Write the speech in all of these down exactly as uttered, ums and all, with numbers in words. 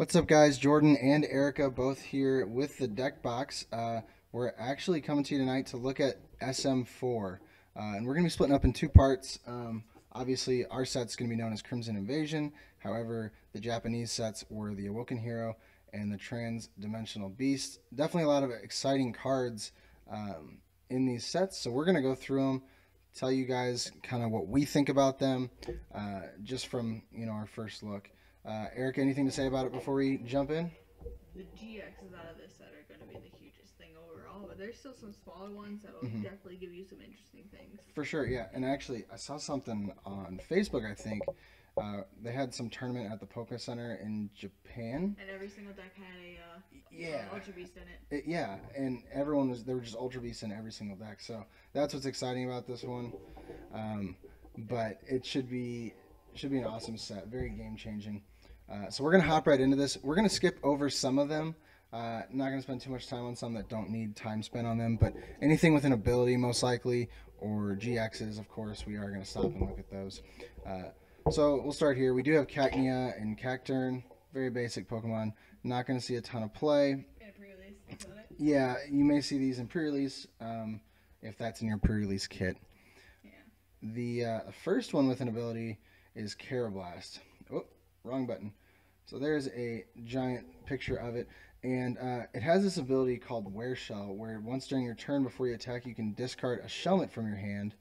What's up, guys? Jordan and Erica both here with the deck box. Uh, we're actually coming to you tonight to look at S M four, uh, and we're going to be splitting up in two parts. Um, obviously, our set's going to be known as Crimson Invasion. However, the Japanese sets were the Awoken Hero and the Trans-Dimensional Beast. Definitely a lot of exciting cards um, in these sets, so we're going to go through them, tell you guys kind of what we think about them, uh, just from you know our first look. Uh, Eric, anything to say about it before we jump in? The G Xs out of this set are going to be the hugest thing overall, but there's still some smaller ones that will Mhm. definitely give you some interesting things. For sure, yeah. And actually, I saw something on Facebook, I think. Uh, they had some tournament at the Poké Center in Japan. And every single deck had a uh, Yeah. uh, Ultra Beast in it. It, yeah, and everyone was, there were just Ultra Beasts in every single deck. So that's what's exciting about this one. Um, but it should be, should be an awesome set, very game changing. Uh, so we're going to hop right into this. We're going to skip over some of them. Uh, not going to spend too much time on some that don't need time spent on them, but anything with an ability, most likely, or G Xs, of course, we are going to stop and look at those. Uh, so we'll start here. We do have Cacnea and Cacturne, very basic Pokemon. Not going to see a ton of play. In a pre-release, is that it? Yeah, you may see these in pre-release, um, if that's in your pre-release kit. Yeah. The uh, first one with an ability is Karrablast. Oh, wrong button. So there's a giant picture of it. And uh, it has this ability called Wear Shell, where once during your turn before you attack, you can discard a Shelmet from your hand.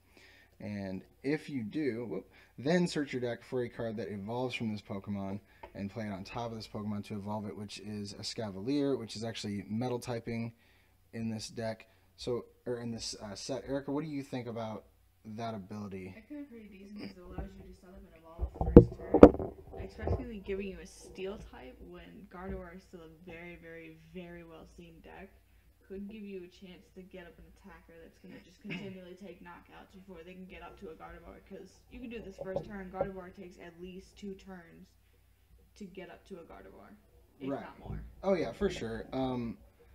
And if you do, whoop, then search your deck for a card that evolves from this Pokemon and play it on top of this Pokemon to evolve it, which is a Scavalier, which is actually metal typing in this deck. So, or in this uh, set. Erica, what do you think about that ability? It could be pretty decent because it allows you to set up and evolve first turn. Especially giving you a steel type when Gardevoir is still a very, very, very well seen deck. Could give you a chance to get up an attacker that's going to just continually take knockouts before they can get up to a Gardevoir. Because you can do this first turn, Gardevoir takes at least two turns to get up to a Gardevoir, if Right. not more. Oh yeah, for sure. Um,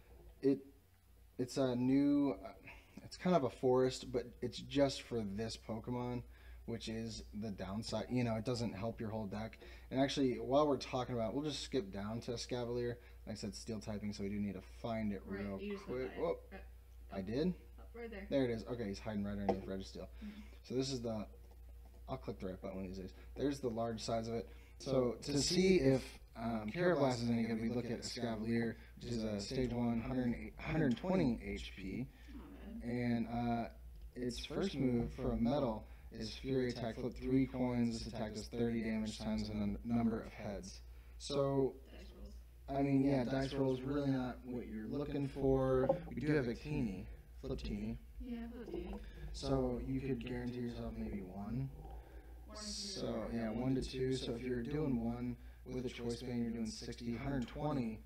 it it's a new, uh, it's kind of a forest, but it's just for this Pokemon, which is the downside. You know, it doesn't help your whole deck. And actually, while we're talking about it, we'll just skip down to Scavalier. Like I said, steel typing, so we do need to find it Right, real you just quick. went by it. Whoop, Right, I did? up right there. There it is. Okay, he's hiding right underneath Registeel. Mhm. So this is the, I'll click the right button one of these days. There's the large size of it. So to see if um, Karrablast is any good, we look at Scavalier, which is a stage one, one hundred twenty H P. Not bad. And uh, its first move for a metal is Fury Attack. Flip three coins. This attack does thirty damage times the num- number of heads. So, Dice rolls. I mean, yeah, dice roll is really not what you're looking for. We do have Victini, Flip Teeny. Yeah, fifteen. So you could guarantee yourself maybe one. One or two. So yeah, one to two. So if you're doing one with a choice band, you're doing sixty, one hundred twenty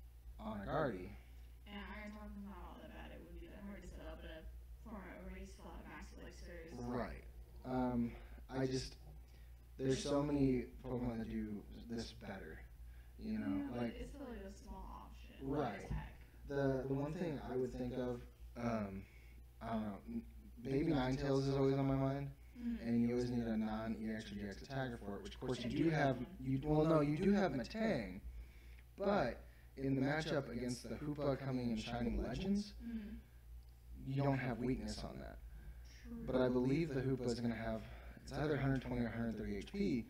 on a Guardy. And Iron Talk's not all that bad. It would be that hard to set up in a format where you still have max elixirs. Right. Um, I just there's so many Pokemon that do this better. You know, Yeah, but like it's still like a small option. Right. Attack. the the one thing I would think of, um, I don't know, Baby Ninetales is always on my mind. Mm-hmm. And you always need a non-E X or G X attacker for it, which of course you do have. You well, no, you do have Matang, but in the matchup against the Hoopa coming in Shining Legends, Mm-hmm. you don't have weakness on that. But I believe the Hoopa is going to have it's either one hundred twenty or one hundred thirty H P,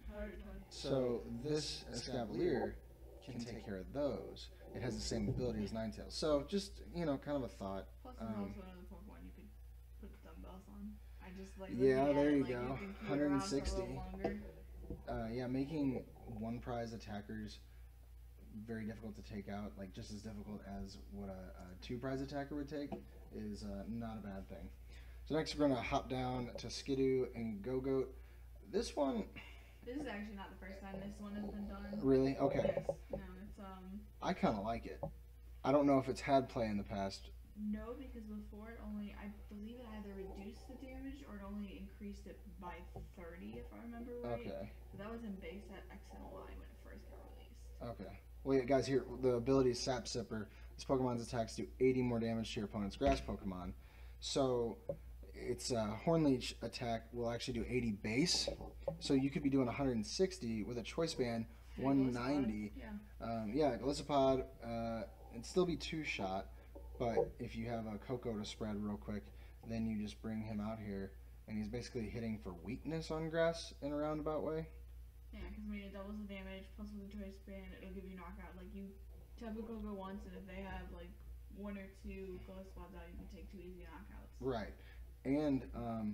so this Escavalier can take care of those. It has the same ability as Ninetales. So just you know, kind of a thought. Plus, it's Um, also another Pokemon you could put dumbbells on. I just like. Yeah, looking at there it, you like, go. can keep it one hundred around for a little sixty. longer. Uh, yeah, making one prize attackers very difficult to take out, like just as difficult as what a, a two prize attacker would take, is uh, not a bad thing. So next we're gonna hop down to Skidoo and Gogoat. This one, This is actually not the first time this one has been done. really? Okay. Yes. No, it's um. I kind of like it. I don't know if it's had play in the past. No, because before it only, I believe it either reduced the damage or it only increased it by thirty, if I remember right. Okay. But that was in base set X and Y when it first got released. Okay. Well, yeah, guys, here the ability is Sap Sipper. This Pokemon's attacks do eighty more damage to your opponent's grass Pokemon. So its uh, Hornleech attack will actually do eighty base. So you could be doing one hundred sixty with a choice band, Yeah, one Gliscod, ninety. Yeah. Um, yeah, Gliscopod, uh, it'd still be two shot, but if you have a Coco to spread real quick, then you just bring him out here, and he's basically hitting for weakness on grass in a roundabout way. Yeah, because I mean it doubles the damage, plus with the choice band, it'll give you knockout. Like you tap a Coco once, and if they have like one or two Gliscods out, you can take two easy knockouts. Right, and um,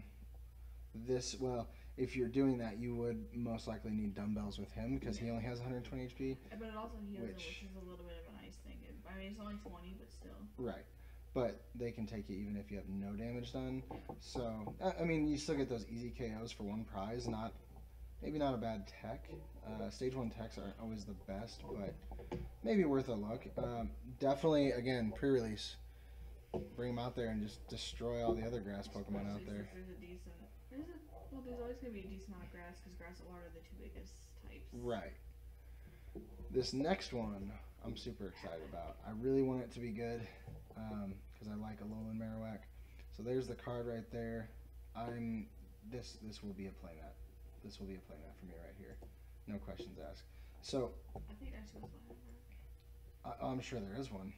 this well, if you're doing that, you would most likely need dumbbells with him because he only has one hundred twenty H P. But it also heals Which- it, which is a little bit of a nice thing. It, I mean, it's only twenty, but still. Right. But they can take you even if you have no damage done. So, I I mean, you still get those easy K Os for one prize. Not, maybe not a bad tech. Uh, stage one techs aren't always the best, but maybe worth a look. Um, definitely, again, pre-release. Bring them out there and just destroy all the other grass Pokemon out Especially there. since There's a decent. There's a, well, there's always going to be a decent amount of grass because grass and water are the two biggest types. Right. This next one, I'm super excited about. I really want it to be good because I like Alolan Marowak. So there's the card right there. I'm this this will be a playmat. This will be a playmat for me right here. No questions asked. So I think actually was one. I, I'm sure there is one.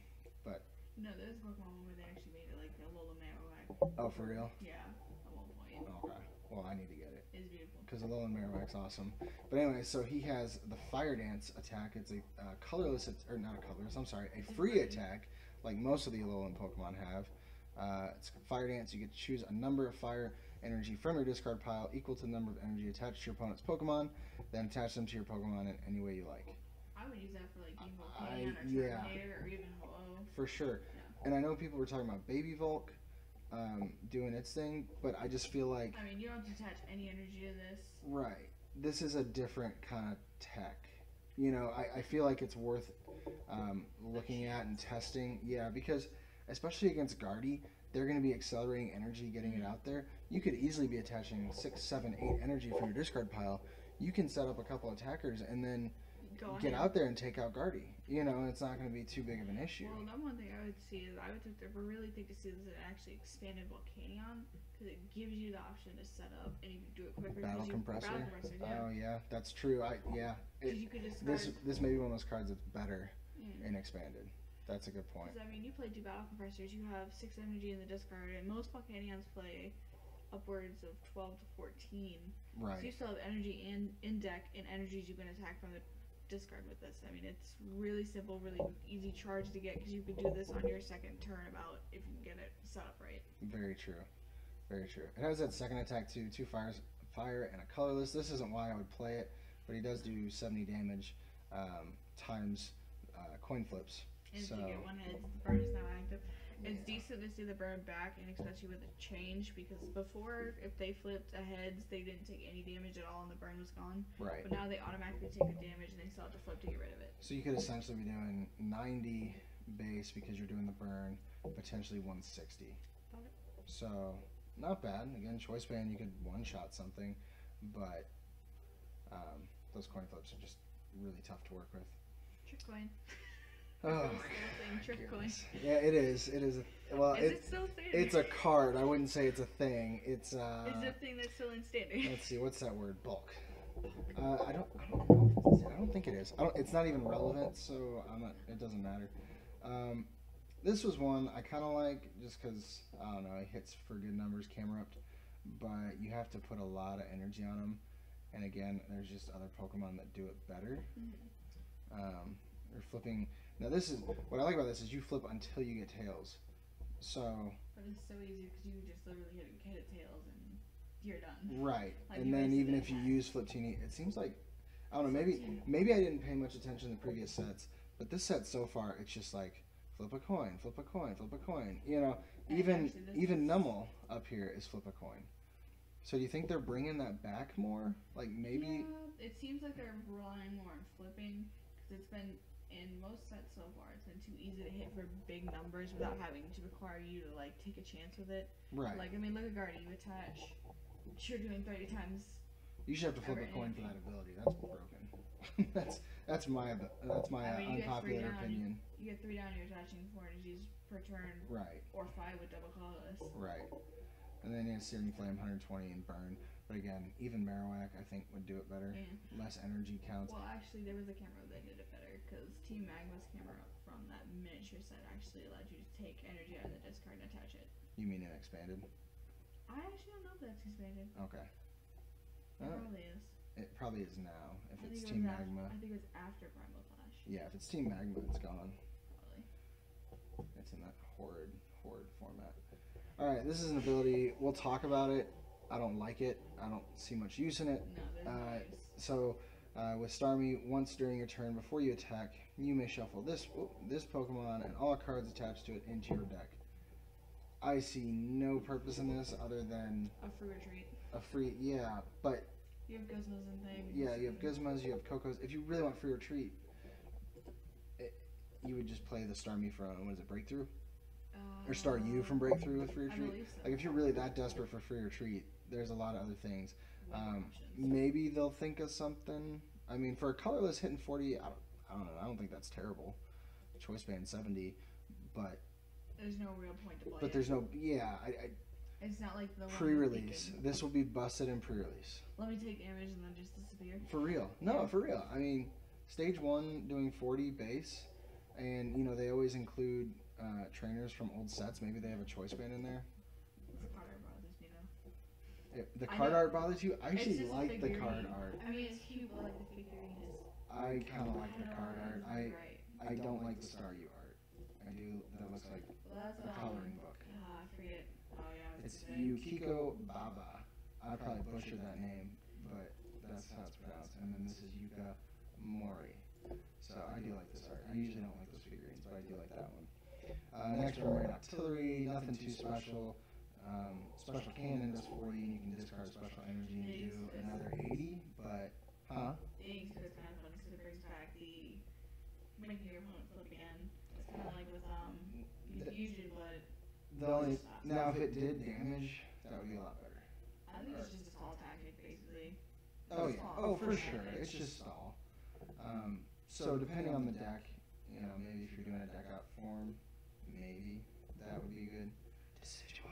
No, there's a Pokemon one where they actually made it like a Alolan Marowak. Oh, for real? Yeah, at one point. Okay. Well, I need to get it. It's beautiful. Because Alolan Marowak's awesome. But anyway, so he has the Fire Dance attack. It's a uh, colorless, at- or not a colorless, I'm sorry, a free attack, like most of the Alolan Pokemon have. Uh, it's Fire Dance. You get to choose a number of fire energy from your discard pile equal to the number of energy attached to your opponent's Pokemon, then attach them to your Pokemon in any way you like. I would use that for like Game I- Volcanion or yeah. Terminator or even Ho-Oh. For sure. And I know people were talking about Baby Volk um, doing its thing, but I just feel like, I mean, you don't have to attach any energy to this. right, this is a different kind of tech. You know, I, I feel like it's worth um, looking at and testing. Yeah, because especially against Guardy, they're going to be accelerating energy, getting it out there. You could easily be attaching six, seven, eight energy from your discard pile. You can set up a couple attackers and then Go get ahead. out there and take out Guardy. You know, it's not going to be too big of an issue. Well, number one thing I would see is I would think, I really think to see this in actually expanded Volcanion because it gives you the option to set up and you can do it quicker. 'cause Battle you, compressor. Battle compressor, yeah. Oh yeah, that's true. I yeah. 'Cause It, you could just this this may be one of those cards that's better Mm. and expanded. That's a good point. Because I mean, you play two battle compressors, you have six energy in the discard, and most Volcanions play upwards of twelve to fourteen. So you Right. still have energy in in deck and energies you can attack from the discard with this. I mean, it's really simple, really easy charge to get because you can do this on your second turn about if you can get it set up right. Very true. Very true. It has that second attack too. Two fires, fire, and a colorless. This isn't why I would play it, but he does do seventy damage um, times uh, coin flips. And So if you get one head, the burn is now active. It's decent to see the burn back, and especially with the change, because before, if they flipped a heads, they didn't take any damage at all, and the burn was gone. right. But now they automatically take the damage, and they still have to flip to get rid of it. So you could essentially be doing ninety base because you're doing the burn, potentially one sixty. Got it. So not bad. Again, choice band, you could one shot something, but um, those coin flips are just really tough to work with. Trick coin. Oh, Still saying trick coin. goodness. Yeah, it is. It is. A, well, Is it, it still standard? it's a card. I wouldn't say it's a thing. It's uh. Is it a thing that's still in standard? Let's see. What's that word? Bulk. Uh, I don't. I don't know. If it's, I don't think it is. I don't. It's not even relevant, so I'm not. It doesn't matter. Um, this was one I kind of like just because I don't know. It hits for good numbers, Camerupt, but you have to put a lot of energy on them. And again, there's just other Pokemon that do it better. Mhm. Um, you're flipping. Now this is what I like about this is you flip until you get tails. So But it's so easy because you just literally hit, hit a tails and you're done. right, Like, and you then wasted even that if you time. use Fliptini, it seems like I don't know. Maybe maybe I didn't pay much attention in the previous sets, but this set so far it's just like flip a coin, flip a coin, flip a coin. You know, And even actually this even is- Numel up here is flip a coin. So do you think they're bringing that back more? Like maybe Yeah, it seems like they're relying more on flipping because it's been in most sets so far. It's been too easy to hit for big numbers without having to require you to like take a chance with it. right. Like I mean, look at Guardy. You attach. You're doing thirty times. You should have to flip a ever coin for anything. that ability. That's broken. that's that's my that's my I uh, mean, you get three unpopular down. opinion. You get three down. You're attaching four energies per turn, Right. or five with double colorless. Right. And then yeah, Searing Flame, one hundred twenty, and Burn. But again, even Marowak, I think, would do it better. Yeah. Less energy counts. Well, actually, there was a camera that did it better because Team Magma's camera from that miniature set actually allowed you to take energy out of the discard and attach it. You mean it expanded? I actually don't know if that's expanded. Okay. It Oh. probably is. It probably is now. If I it's think it Team was af- Magma. I think it was after Primal Flash. Yeah, if it's Team Magma, it's gone. Probably. It's in that horrid, horrid format. Alright, this is an ability. We'll talk about it. I don't like it. I don't see much use in it. No, there's Uh, no use. So, uh, with Starmie, once during your turn before you attack, you may shuffle this oh, this Pokemon and all cards attached to it into your deck. I see no purpose in this other than A free retreat. a free, yeah, but You have Guzmas and things. yeah, you have Guzmas, you have Cocos. If you really want free retreat, it, you would just play the Starmie from, what is it, Breakthrough? Uh, Or Star U from Breakthrough with free I retreat? believe so. Like, if you're really that desperate for free retreat, there's a lot of other things. What Um, options? maybe they'll think of something. I mean, for a colorless hitting forty, I don't, I don't know. I don't think that's terrible. Choice band seventy, but There's no real point to play but it. there's no yeah. I, I It's not like the one pre-release. thinking, This will be busted in pre-release let me take damage and then just disappear. for real. No, for real. I mean, stage one doing forty base, and you know they always include uh, trainers from old sets. Maybe they have a choice band in there. The card art bothers me though. It, the I card know- art bothers you. I It's actually just a like the card figurine. art. I mean, it's cute, but like the figurine is. I kind of like the card art. I Right. I don't like the Star U art. I do. That looks like Well, that's a um, coloring book. Ah, I forget. Oh yeah. It's what's his name? Yukiko Baba. I probably butchered that name, but that's how it's pronounced. And then this is Yuka Mori. So I do like this art. I usually don't like those figurines, but I do like that one. Uh, next, we're Marine Artillery. Nothing too special. Um, special Cannon does forty, and you can discard special energy and do another eighty. But huh? Thanks, because it's kind of fun because it brings back the making your opponent flip again. It's kind of like with um Fusion, but The only now if it did damage, that would be a lot better. I think it's just a stall tactic basically. Oh It's yeah. stall, Oh for for sure. sure. It's just stall. Um, so depending on the deck, you know, maybe if you're doing a deck out form, maybe that would be good. Decidueye.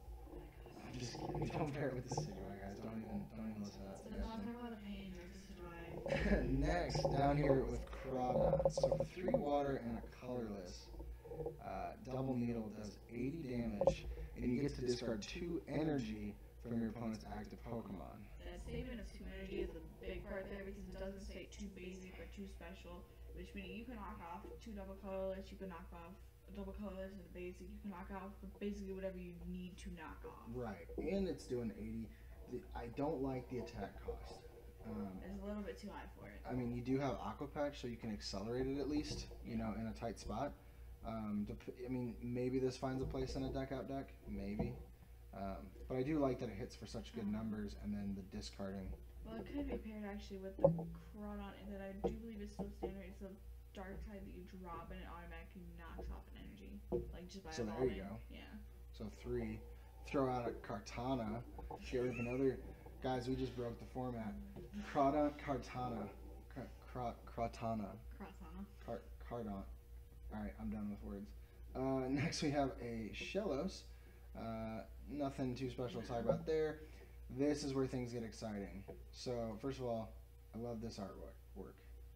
I'm just kidding. Don't pair it with Decidueye, guys. Don't even don't even listen to that So suggestion. talk about the pain of Decidueye. Next, down here with Crawdon. So three water and a colorless. Uh, double needle does eighty damage, and you get to discard two energy from your opponent's active Pokemon. That statement of two energy is a big part there because it doesn't say too basic or too special, which means you can knock off two double colorless, you can knock off a double colorless and a basic, you can knock off basically whatever you need to knock off. Right, and it's doing eighty. The- I don't like the attack cost. Um, It's a little bit too high for it. I mean, you do have Aqua Patch, so you can accelerate it at least, you know, in a tight spot. Um, dep- I mean, maybe this finds a place in a deck out deck, maybe. Um, but I do like that it hits for such good numbers, and then the discarding. Well, it could be paired actually with the Crawdon, and that I do believe is still standard. It's a dark type that you drop and it automatically knocks off an energy, like just by So there evolving. you go. Yeah. So three, throw out a Kartana, get rid of another. Guys, we just broke the format. Crawdon, Kartana, Kra- Kra- Kratana, Crossana. Cart, Cardon. All right, I'm done with words. Uh, next, we have a Shellos. Uh, nothing too special to talk about there. This is where things get exciting. So, first of all, I love this artwork. Work.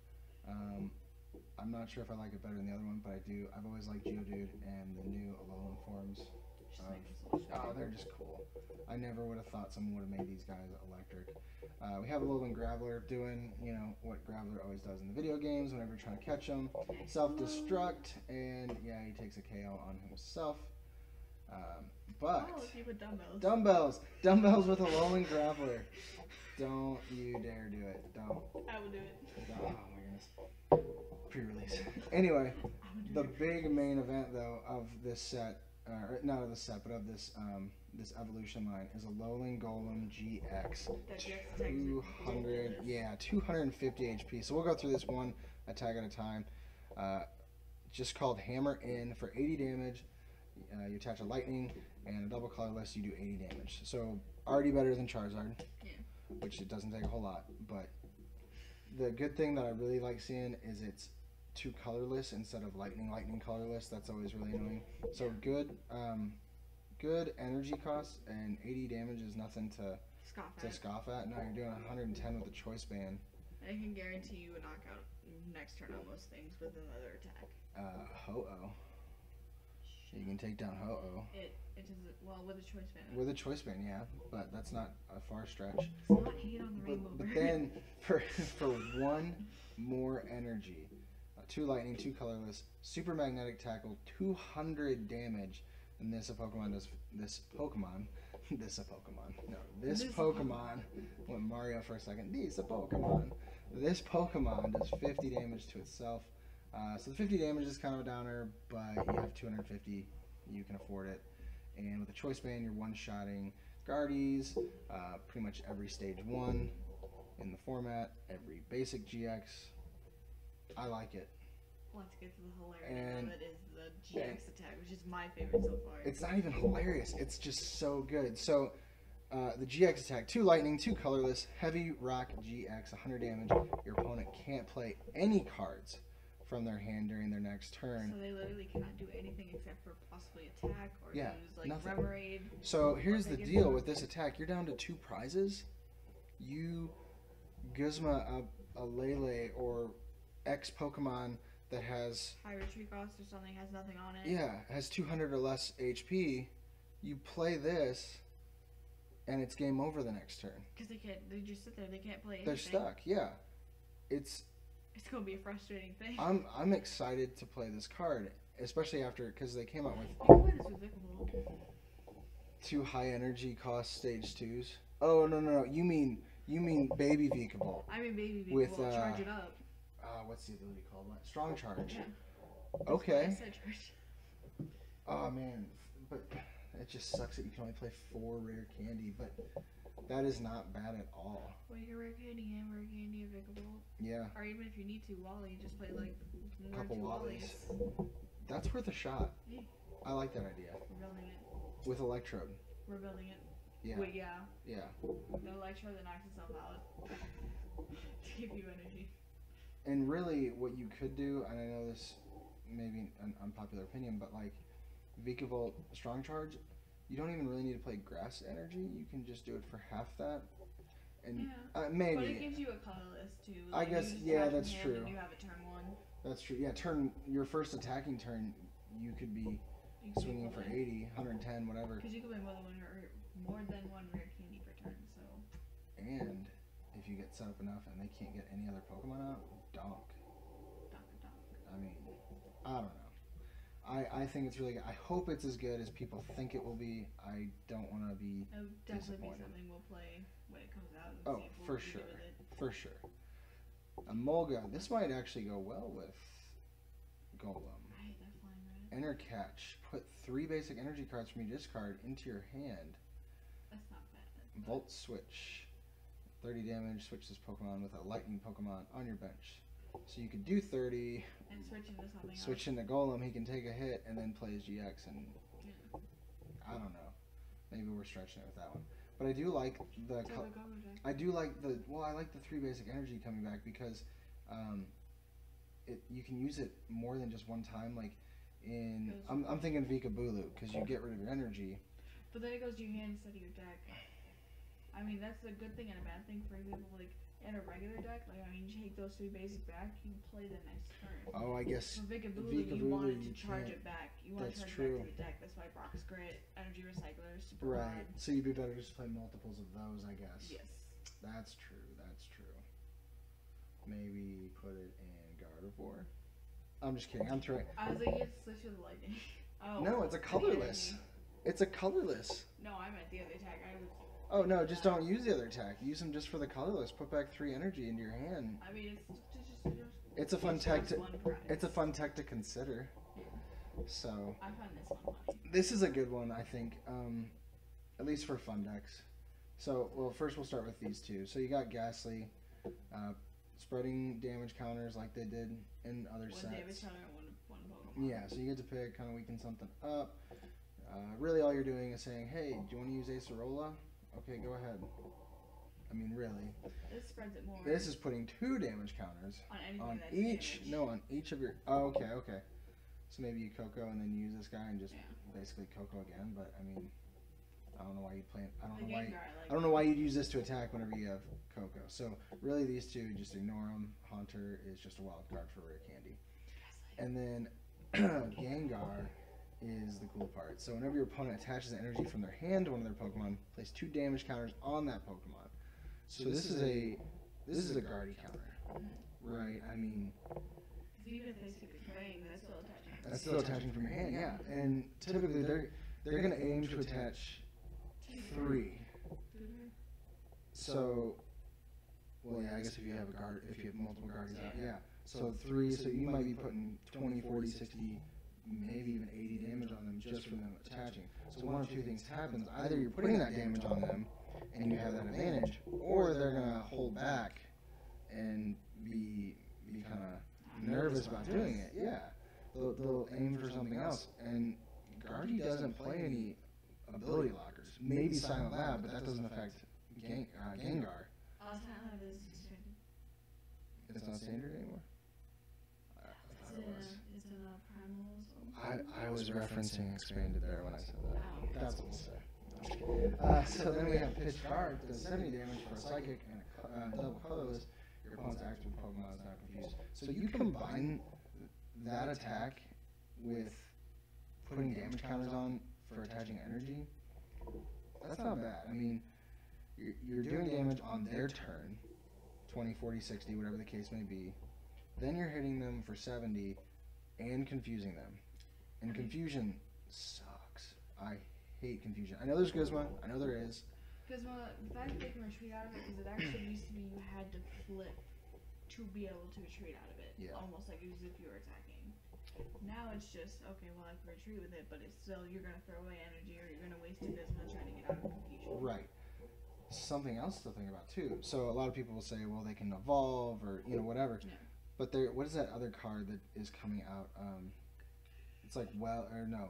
Um, I'm not sure if I like it better than the other one, but I do. I've always liked Geodude and the new Alolan forms. Just Um, make them so much Oh, better. they're just cool. I never would have thought someone would have made these guys electric. Uh, we have a Alolan Graveler doing, you know, what Graveler always does in the video games whenever you're trying to catch them. Self-destruct, and yeah, he takes a K O on himself. Um, but, Oh, if you put dumbbells. dumbbells! Dumbbells with a Alolan Graveler. Don't you dare do it. Don't. I would do it. Oh my goodness. Pre-release. Anyway, I would do the it. big main event though of this set, uh, or not of the set, but of this um, this evolution line is a Alolan Golem G X. That G X attacks are two hundred, ridiculous. yeah, two hundred fifty H P. So we'll go through this one attack at a time. Uh, just called Hammer In for eighty damage. Uh, you attach a lightning and a double colorless, you do eighty damage. So already better than Charizard, Yeah. which it doesn't take a whole lot. But the good thing that I really like seeing is it's two colorless instead of lightning, lightning colorless. That's always really annoying. So good, um, good energy cost, and eighty damage is nothing to Scoff to at. scoff at. No, you're doing one hundred ten with a choice band. I can guarantee you a knockout next turn on most things with another attack. Uh, Ho-Oh. You can take down Ho-Oh. It it doesn't well with a choice band. With a choice band, yeah, but that's not a far stretch. It's not hate on the rainbow But, but bird. then, for for one more energy, uh, two lightning, two colorless, super magnetic tackle, two hundred damage, and this a Pokemon does. This Pokemon, this a Pokemon. No, this, This a Pokemon. Went Mario for a second. This a Pokemon. This Pokemon does fifty damage to itself. Uh, so the fifty damage is kind of a downer, but you have two hundred fifty. You can afford it. And with a choice band, you're one-shotting Guardies, uh, pretty much every stage one in the format, every basic G X. I like it. Let's get to the hilarity And- that is the G X attack, which is my favorite so far. It's not even hilarious. It's just so good. So uh, the G X attack, two lightning, two colorless, heavy rock G X, one hundred damage. Your opponent can't play any cards from their hand during their next turn. So they literally cannot do anything except for possibly attack or Yeah, use like nothing. Remoraid. So here's Or the they get deal some- with this attack. You're down to two prizes. You Guzma a, a Lele or X Pokemon that has High retreat cost or something has nothing on it. yeah has two hundred or less H P. You play this, and it's game over the next turn. Because they can't. They just sit there. They can't play anything. They're stuck. Yeah, it's It's gonna be a frustrating thing. I'm I'm excited to play this card, especially after because they came out with You can play this with Vikavolt. two high energy cost stage twos. Oh no no no! You mean you mean baby Vikavolt. I mean, baby Vikavolt. With, uh, charge it up. Uh, what's the ability called? Strong charge. Yeah. Okay. I said charge. Oh man, but it just sucks that you can only play four rare candy. But that is not bad at all. Well, you can rare candy and rare candy of Vikavolt. Yeah, Or even if you need to, Wally, just play like one or Couple two Wallies. Wallies. that's worth a shot. Yeah. I like that idea. We're building it. With Electrode. We're building it. Yeah, Wait, yeah. yeah. The Electro that knocks itself out to give you energy. And really, what you could do, and I know this may be an unpopular opinion, but like Vikavolt Strong Charge, you don't even really need to play Grass Energy. You can just do it for half that. And Yeah. uh, But it maybe gives you a colorless too. I Like, you guess- just yeah, attach that's one hand true. And you have a turn one. that's true. Yeah, turn your first attacking turn, you could be You can swinging for eighty, one hundred ten, whatever. Because you can play more than one rare, more than one rare candy per turn. So And if you get set up enough and they can't get any other Pokemon out, donk. donk a donk. I mean, I don't know. I, I think it's really good. I hope it's as good as people think it will be. I don't want to be, It'll definitely be Disappointed. something we'll play when it comes out. And Oh, see if we'll for do good sure. with it. for sure. A Molga. This might actually go well with Golem. Right, that flying red. Enter catch. Put three basic energy cards from your discard into your hand. That's not bad. Volt switch. thirty damage. Switch this Pokemon with a lightning Pokemon on your bench. So you could do thirty, And switch into something switch into Golem, he can take a hit and then play his G X, and else. I don't know. Maybe we're stretching it with that one. But I do like the Yeah. co- So the Gogo deck. I do like the well I like the three basic energy coming back because um, it you can use it more than just one time. Like in Goes- I'm, I'm thinking Vika Bulu because you get rid of your energy. But then it goes to your hand instead of your deck. I mean, that's a good thing and a bad thing. For example, like in a regular deck, like I mean, you take those three basic back, you play the next turn. Oh, I guess For Vikabulu, Vikabulu, you wanted you to charge can't. it back. You want to That's charge true. it back to the deck. That's why Brock's Grit, Energy Recycler, Super right. Rod. So you'd be better just to play multiples of those, I guess. Yes. That's true. That's true. Maybe put it in Gardevoir. I'm just kidding. I'm throwing. I was like, you have to switch with lightning. Oh. No, it's a the colorless. energy. It's a colorless. No, I meant the other attack. I was. Oh no, just don't use the other attack. Use them just for the colorless. Put back three energy into your hand. I mean, it's just. just, just It's a fun it's tech just to, one prize. it's a fun tech to consider. So I found this one funny. this is a good one, I think, um, at least for fun decks. So well, first we'll start with these two. So you got Ghastly, uh, spreading damage counters like they did in other One sets. Davis Counter and one, one Pokemon. Yeah, so you get to pick, kind of weaken something up. Uh, really, all you're doing is saying, "Hey, do you want to use Acerola? Okay, go ahead." I mean, really, This spreads it more. this is putting two damage counters on anything on that's each. damage. No, on each of your. Oh, okay, okay. So maybe you Coco and then use this guy and just Yeah. basically Coco again. But I mean, I don't know why you'd play. I don't The know why. Gengar, I like I don't know why you'd use this to attack whenever you have Coco. So really, these two just ignore them. Haunter is just a wild card for rare candy, and then Gengar is the cool part. So whenever your opponent attaches energy from their hand to one of their Pokemon, place two damage counters on that Pokemon. So this is a this is a Guardy counter, right? I mean, Even if they keep it trained, that's still attaching. that's still attaching from your hand, yeah. And typically they're they're gonna aim to attach three. So, well, yeah, I guess if you have a guard, if you have multiple guardians out, yeah. So three, so you might be putting twenty, forty, sixty, maybe even eighty damage on them just from them attaching. So one of two things happens. Either you're putting that damage on them and you have that advantage, or they're gonna hold back and be be kind of nervous about doing it. Yeah, they'll, they'll aim for something else. And Guardy doesn't play any ability lockers. Maybe Silent Lab, but that doesn't affect Gang, uh, Gengar. Oh, Silent Lab is expanded. It's not standard anymore. I, I It's thought in it a, was. it's in a primal. I, I was referencing expanded there when I said that. Oh. That's what we'll say. Uh, so then we have Pitch Guard, does seventy damage for a Psychic and a co- uh, double colorless. Your opponent's active Pokemon is not confused. So you combine that attack with putting damage counters on for attaching energy. That's not bad. I mean, you're, you're doing damage on their turn, twenty, forty, sixty, whatever the case may be. Then you're hitting them for seventy and confusing them. And confusion sucks. I hate confusion. I know there's Guzma. I know there is. Because well, the fact that they can retreat out of it, because it actually used to be you had to flip to be able to retreat out of it. Yeah. Almost like as if you were attacking. Now it's just, okay, well I can retreat with it, but it's still, you're going to throw away energy or you're going to waste a Guzma trying to get out of confusion. Right. Something else to think about too. So a lot of people will say, well, they can evolve or you know whatever. Yeah. But there, what is that other card that is coming out? Um, it's like well or no.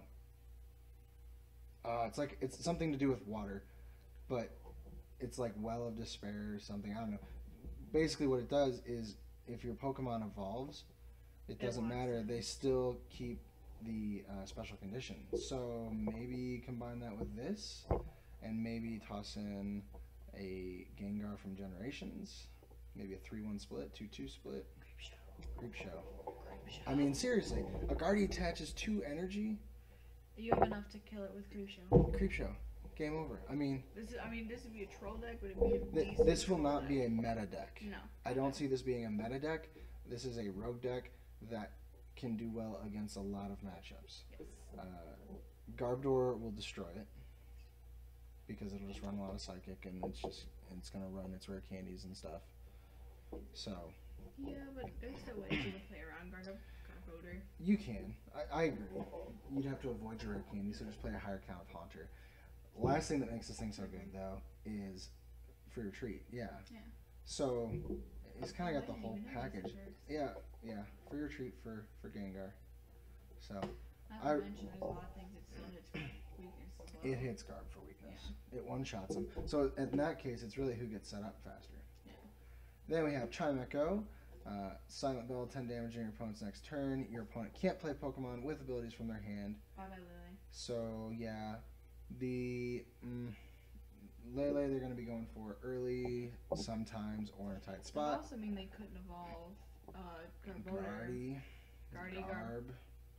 Uh, it's like it's something to do with water, but it's like Well of Despair or something. I don't know. Basically, what it does is if your Pokemon evolves, it doesn't locks matter. in. They still keep the uh, special condition. So maybe combine that with this, and maybe toss in a Gengar from Generations, maybe a three one split, two two split. Creep show. I mean, seriously, a Guardy attaches two energy. You have enough to kill it with Crucial. Creep show. Game over. I mean, This is, I mean, this would be a troll deck, but it'd be a th- decent this will troll not deck. be a meta deck. No. I don't see this being a meta deck. This is a rogue deck that can do well against a lot of matchups. Yes. Uh, Garbodor will destroy it because it'll just run a lot of Psychic, and it's just it's gonna run its rare candies and stuff. So Yeah, but there's still ways you can play around Gardo- Garbodor. you can. I, I agree. You'd have to avoid your rare candy, so just play a higher count of Haunter. Last thing that makes this thing so good though is free retreat. Yeah. Yeah. So it's kind of got the I didn't whole even know package. these perks. Yeah, yeah. Free retreat for for Gengar. So Not I- to mention, there's a lot of things it still hits for weakness as well. it hits Garb for weakness. It one shots him. So in that case, it's really who gets set up faster. Yeah. Then we have Chimecho. Uh, Silent Bell, ten damage on your opponent's next turn. Your opponent can't play Pokemon with abilities from their hand. Bye bye Lily. So yeah, the mm, Lele they're going to be going for early sometimes or in a tight That would spot. also mean they couldn't evolve uh, Garbodor, Guardy, Guardy, Garb, Garb,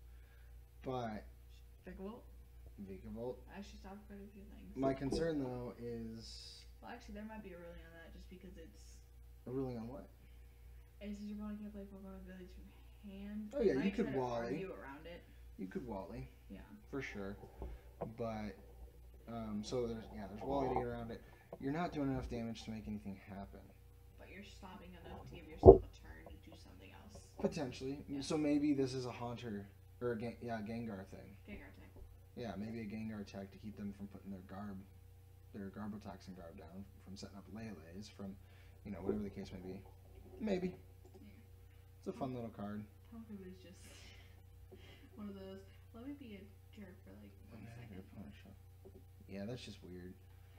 but Vikavolt. Vikavolt. I actually stopped quite a few things. My concern though is Well, actually, there might be a ruling on that just because it's. a ruling on what? It says your opponent can't play Pokemon with abilities from hand. Oh, yeah, you Might could try to Wally. argue around it. You could Wally. Yeah. For sure, but um, so there's yeah there's Wally to get around it. You're not doing enough damage to make anything happen. But you're stopping enough to give yourself a turn to do something else. Potentially. Yeah. So maybe this is a Haunter or a Gen- yeah Gengar thing. Gengar attack. Yeah, maybe a Gengar attack to keep them from putting their Garb, their Garbotoxin Garb down, from setting up Lele's, from you know whatever the case may be. Maybe. It's a fun little card. Honker was just one of those. Let me be a jerk for like one second. Yeah, that's just weird.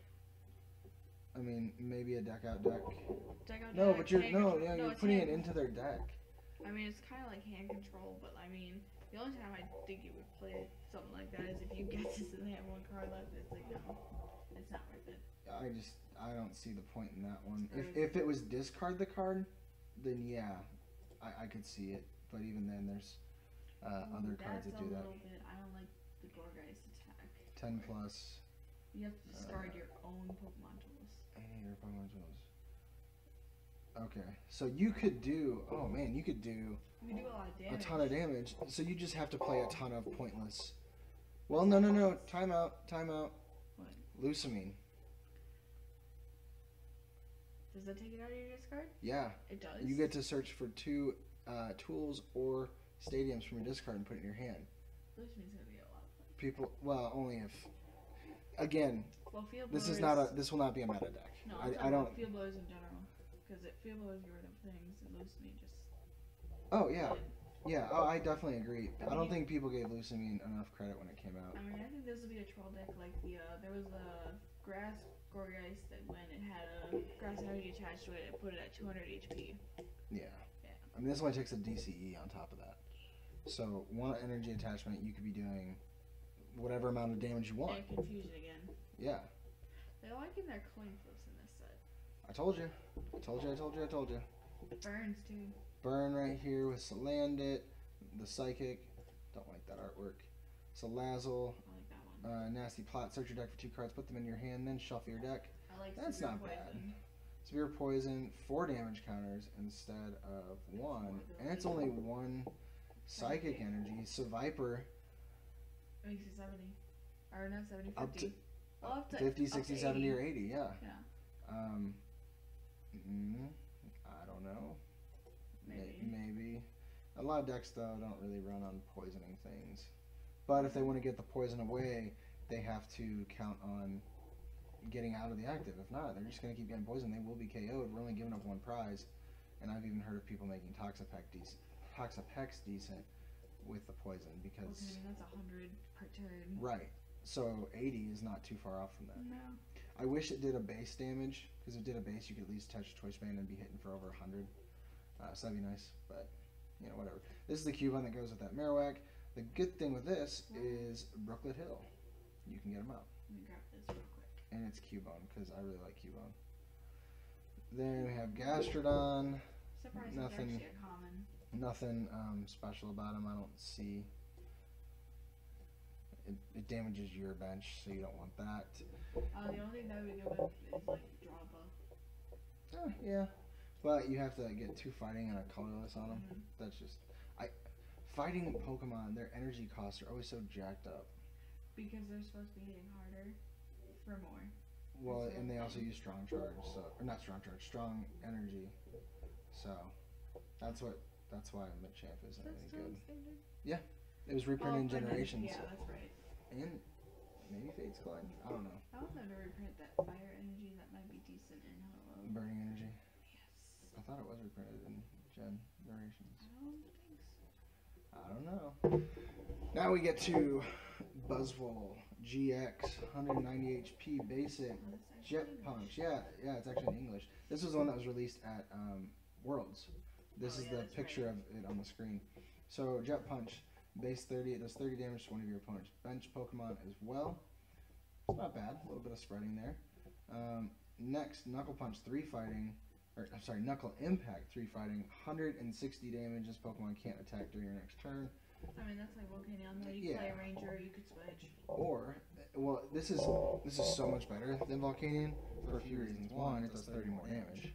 I mean, maybe a deck out deck. Deck out No, deck, but you're hand no, control- yeah, you're it's putting hand it into their deck. I mean, it's kind of like hand control, but I mean, The only time I think you would play something like that is if you get this and they have one card left. It's like no, it's not worth it. I just I don't see the point in that one. If Right. if it was discard the card, then yeah, I, I could see it. But even then, there's uh, Ooh, other cards that's that do a that. little bit. I don't like the Gorgeist attack. Ten plus. You have to discard Uh, your own Pokemon tools. Any of your Pokemon tools. Okay, so you could do. Oh man, you could do You do a lot of a damage. ton of damage. So you just have to play a ton of pointless. Well, no, no, no. Timeout. Timeout. What? Lusamine. Does that take it out of your discard? Yeah, It does. you get to search for two uh, tools or stadiums from your discard and put it in your hand. Luciamine's gonna be a lot of fun. People, well, only if. Again, Well, field this is blowers- not a. This will not be a meta deck. No, I'm I, talking I about don't. field blowers in general, because it field blowers get rid of things, and Lusamine just. Oh yeah, yeah. Oh, I definitely agree. I don't think people gave Lusamine enough credit when it came out. I mean, I think this would be a troll deck like the. Uh, there was a grass Gorgeist that when it had a grass energy attached to it, it put it at two hundred H P. Yeah. Yeah. I mean, this only takes a D C E on top of that. So one energy attachment, you could be doing whatever amount of damage you want. And confusion again. Yeah. They're liking their coin flips in this set. I told you. I told you. I told you. I told you. Burns too. Burn right here with Salandit, the Psychic. Don't like that artwork. Salazzle, I like that one. uh, Nasty Plot. Search your deck for two cards, put them in your hand, then shuffle your deck. I like That's severe not bad. poison. Severe Poison, four damage counters instead of one. And it's only one Psychic energy. So Viper, It makes it seventy. Or not seventy, Up fifty. Well, up to fifty, up to sixty, seventy, eighty. or eighty, yeah. Yeah. Um, mm, I don't know. Maybe. May- Maybe. A lot of decks, though, don't really run on poisoning things. But if they want to get the poison away, they have to count on getting out of the active. If not, they're just going to keep getting poisoned. They will be K O'd. We're only giving up one prize. And I've even heard of people making Toxapex, dec- Toxapex decent with the poison Okay, because... I mean, that's a hundred per turn. Right. So eighty is not too far off from that. No. I wish it did a base damage, because if it did a base, you could at least touch Choice Band and be hitting for over one hundred. Uh, so that'd be nice, but, you know, whatever. This is the Cubone that goes with that Marowak. The good thing with this is Brooklet Hill. You can get them out. Let me grab this real quick. And it's Cubone, because I really like Cubone. Then we have Gastrodon. Surprised Nothing. it's actually a common. Nothing um, special about him, I don't see. It, it damages your bench, so you don't want that. Uh, the only thing that would be good with is like Drawpa. Oh, yeah. But you have to get two fighting and a colorless on them. Mhm. That's just... I Fighting Pokemon, their energy costs are always so jacked up. Because they're supposed to be hitting harder for more. Well, That's and they one also thing. use strong charge, so... Or not strong charge, strong energy. So, that's what... That's why Machamp isn't That's any still good. standard. It was reprinted in Oh, and then- Generations. Yeah, that's right. And maybe Fate's Collide? I don't know. I want them to reprint that fire energy. That might be decent in Hello. Burning Energy. Yes. I thought it was reprinted in Generations. I don't think so. I don't know. Now we get to Buzzwole G X, one hundred ninety H P basic. Oh, that's actually Jet English. Punch. Yeah, yeah, it's actually in English. This was the one that was released at um, Worlds. This Oh, is yeah, the that's picture right. of it on the screen. So Jet Punch, base thirty. It does thirty damage to one of your opponent's bench Pokemon as well. It's not bad. A little bit of spreading there. Um, next, Knuckle Punch three fighting. Or, I'm sorry, Knuckle Impact three fighting. one hundred sixty damage. This Pokemon can't attack during your next turn. I mean, that's like Volcanion. Though you play Yeah. a Ranger, you could switch. Or, well, this is this is so much better than Volcanion for a few reasons. One, it does thirty more damage.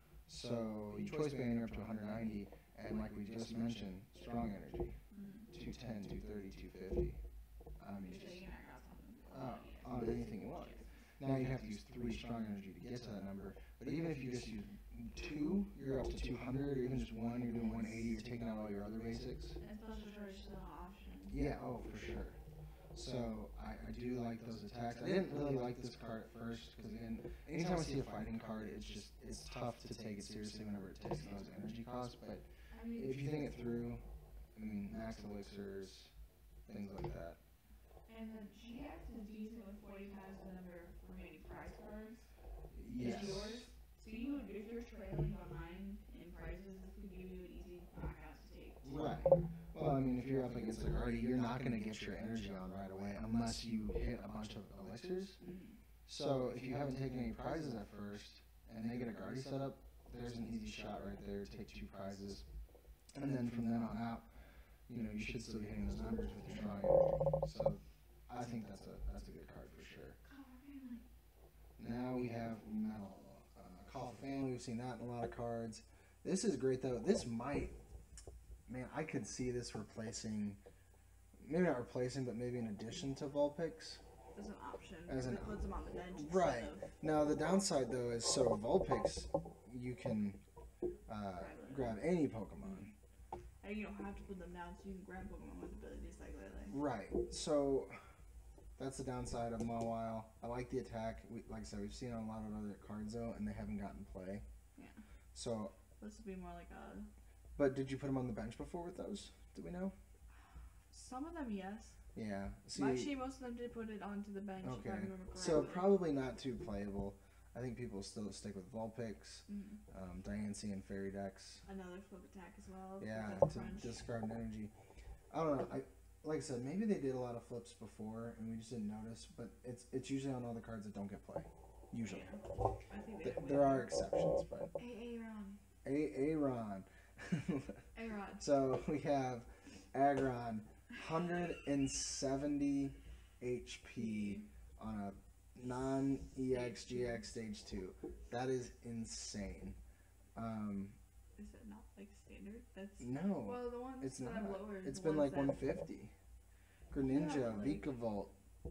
So you choice band you're up to one hundred ninety, and like we just mentioned, strong energy, Mm. two ten, two thirty, two fifty. I mean, So just you can act out something. uh, on anything you want. Now you have to use three strong energy to get to that number. But even if you just use two, you're up to two hundred, or even just one, you're doing one eighty. You're taking out all your other basics. And special charge is still an option. Yeah, oh, for sure. So, I, I do like those attacks. I didn't really like this card at first, because again, anytime I see a fighting card, it's just, it's tough to take it seriously whenever it takes those energy costs, but I mean, if you think it through, I mean, max elixirs, things like that. and the G X is decent with forty times the number of remaining prize cards. Yes. Is yours. So you would, if you're trailing behind in prizes, this could give you an easy knockout to take. Right. Well, I mean, if you're up against a going to get your energy on right away unless you hit a bunch of elixirs. Mm. So if you haven't taken any prizes at first and they get a Guardy setup, there's an easy shot right there. Take two prizes. And then from then on out, you know, you should still be hitting those numbers with your strong energy. So I think that's a that's a good card for sure. Now we have Metal. Uh, Call for Family, we've seen that in a lot of cards. This is great though. This might, man, I could see this replacing, maybe not replacing, but maybe in addition to Vulpix. As an option. As an- it puts them on the bench. instead Right. of- Now the downside though is so Vulpix, you can uh, grab any Pokemon. And you don't have to put them down, so you can grab Pokemon with abilities like Lele. Right. So that's the downside of Mawile. I like the attack. We, like I said, we've seen it on a lot of other cards though, and they haven't gotten play. Yeah. So, This would be more like a. but did you put them on the bench before with those? Do we know? Some of them, yes. Yeah. See, Actually, most of them did put it onto the bench. If I okay. remember correctly. So probably not too playable. I think people still stick with Vulpix, Mhm. um, Diancie, and Fairy Dex. Another flip attack as well. Yeah, Flip to crunch. discard an energy. I don't know. I like I said, maybe they did a lot of flips before and we just didn't notice. But it's it's usually on all the cards that don't get play. Usually, Yeah. I think they Th- have there are exceptions, but Hey, Aaron. a Aaron. Aaron. So we have Aggron, one hundred seventy H P on a non-E X G X stage two. That is insane. Um, Is that not like standard? That's. no. Well, the ones It's that not. I've lowered. It's the been ones like that- one fifty. Greninja, Yeah, like- Vikavolt.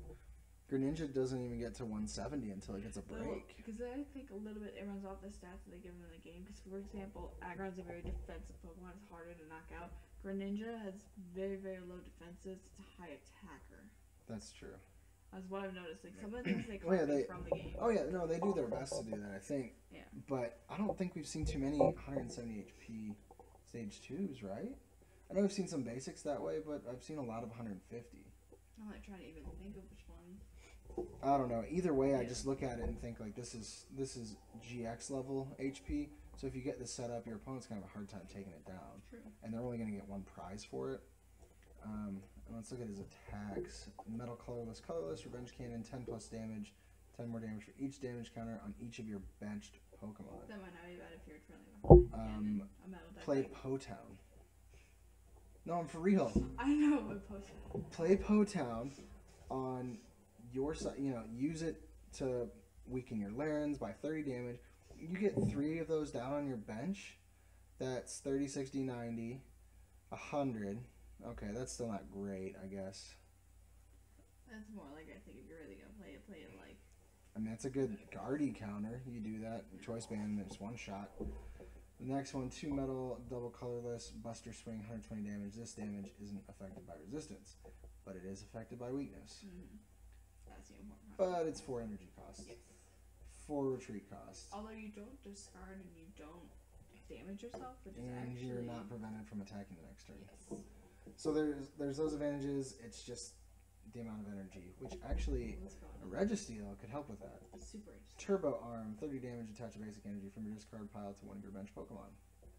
Greninja doesn't even get to one seventy until it gets a break. Because I think a little bit it runs off the stats that they give them in the game. Because, for example, Aggron's a very defensive Pokemon. It's harder to knock out. Greninja has very, very low defenses. It's a high attacker. That's true. That's what I've noticed. Like, some of the things they Oh, yeah, copy they- from the game. Oh yeah, no, they do their best to do that, I think. Yeah. But I don't think we've seen too many one hundred seventy H P stage twos, right? I know we've seen some basics that way, but I've seen a lot of one hundred fifty. I'm like trying to even think of which one. I don't know. Either way, I Yeah. just look at it and think like this is this is G X level H P. So if you get this set up, your opponent's gonna have a hard time taking it down, True. and they're only gonna get one prize for it. Um, and let's look at his attacks. Metal Colorless, Colorless, Revenge Cannon, ten plus damage, ten more damage for each damage counter on each of your benched Pokemon. That might not be bad if you're trailing behind. Um, and then a metal deck. Play deck. Potown. No, I'm for real. I know what post. Play Potown on your side. You know, use it to weaken your Larens by thirty damage. You get three of those down on your bench. That's thirty, sixty, ninety, one hundred. Okay, that's still not great, I guess. That's more like I think if you're really gonna play it, play it like. I mean, that's a good Guardy counter. You do that. Choice Band, there's one shot. The next one, two metal, double colorless, Buster Swing, one hundred twenty damage. This damage isn't affected by resistance, but it is affected by weakness. Mm, that's the important part. But it's four energy costs, Yes. four retreat costs, Although you don't discard and you don't damage yourself, which is and actually. you're not prevented from attacking the next turn. Yes. So there's there's those advantages. It's just the amount of energy, which actually Let's go. a Registeel could help with that. Super interesting. Turbo Arm, thirty damage, attach a basic energy from your discard pile to one of your bench Pokemon.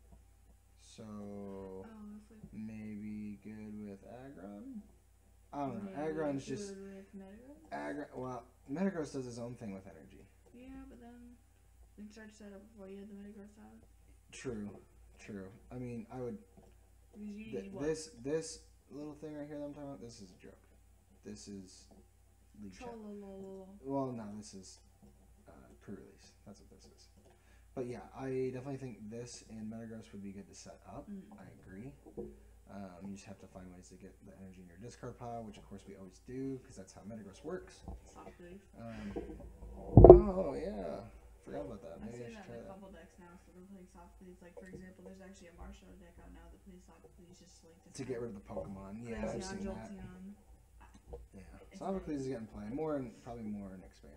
So Oh, it's like. maybe good with Aggron? I don't know. maybe Aggron's good just with Metagross? Aggron. Well, Metagross does his own thing with energy. Yeah, but then you can start to set up before you had the Metagross out. True, true. I mean, I would. Because you Th- need what? this this little thing right here that I'm talking about. This is a joke. This is league check. Trollololol. Well, no, this is uh, pre-release. That's what this is. But yeah, I definitely think this and Metagross would be good to set up. Mm. I agree. Um, you just have to find ways to get the energy in your discard pile, which of course we always do because that's how Metagross works. Soft leaf. Um, oh yeah, forgot about that. I Maybe I see should that try in a that. couple decks now, so they're playing soft leads. Like, for example, there's actually a Marshall deck out now that plays soft leads just like To get rid of the Pokemon. Yeah, I've seen that. Jolteon. Yeah, It's Sophocles is getting play more and probably more and expanded.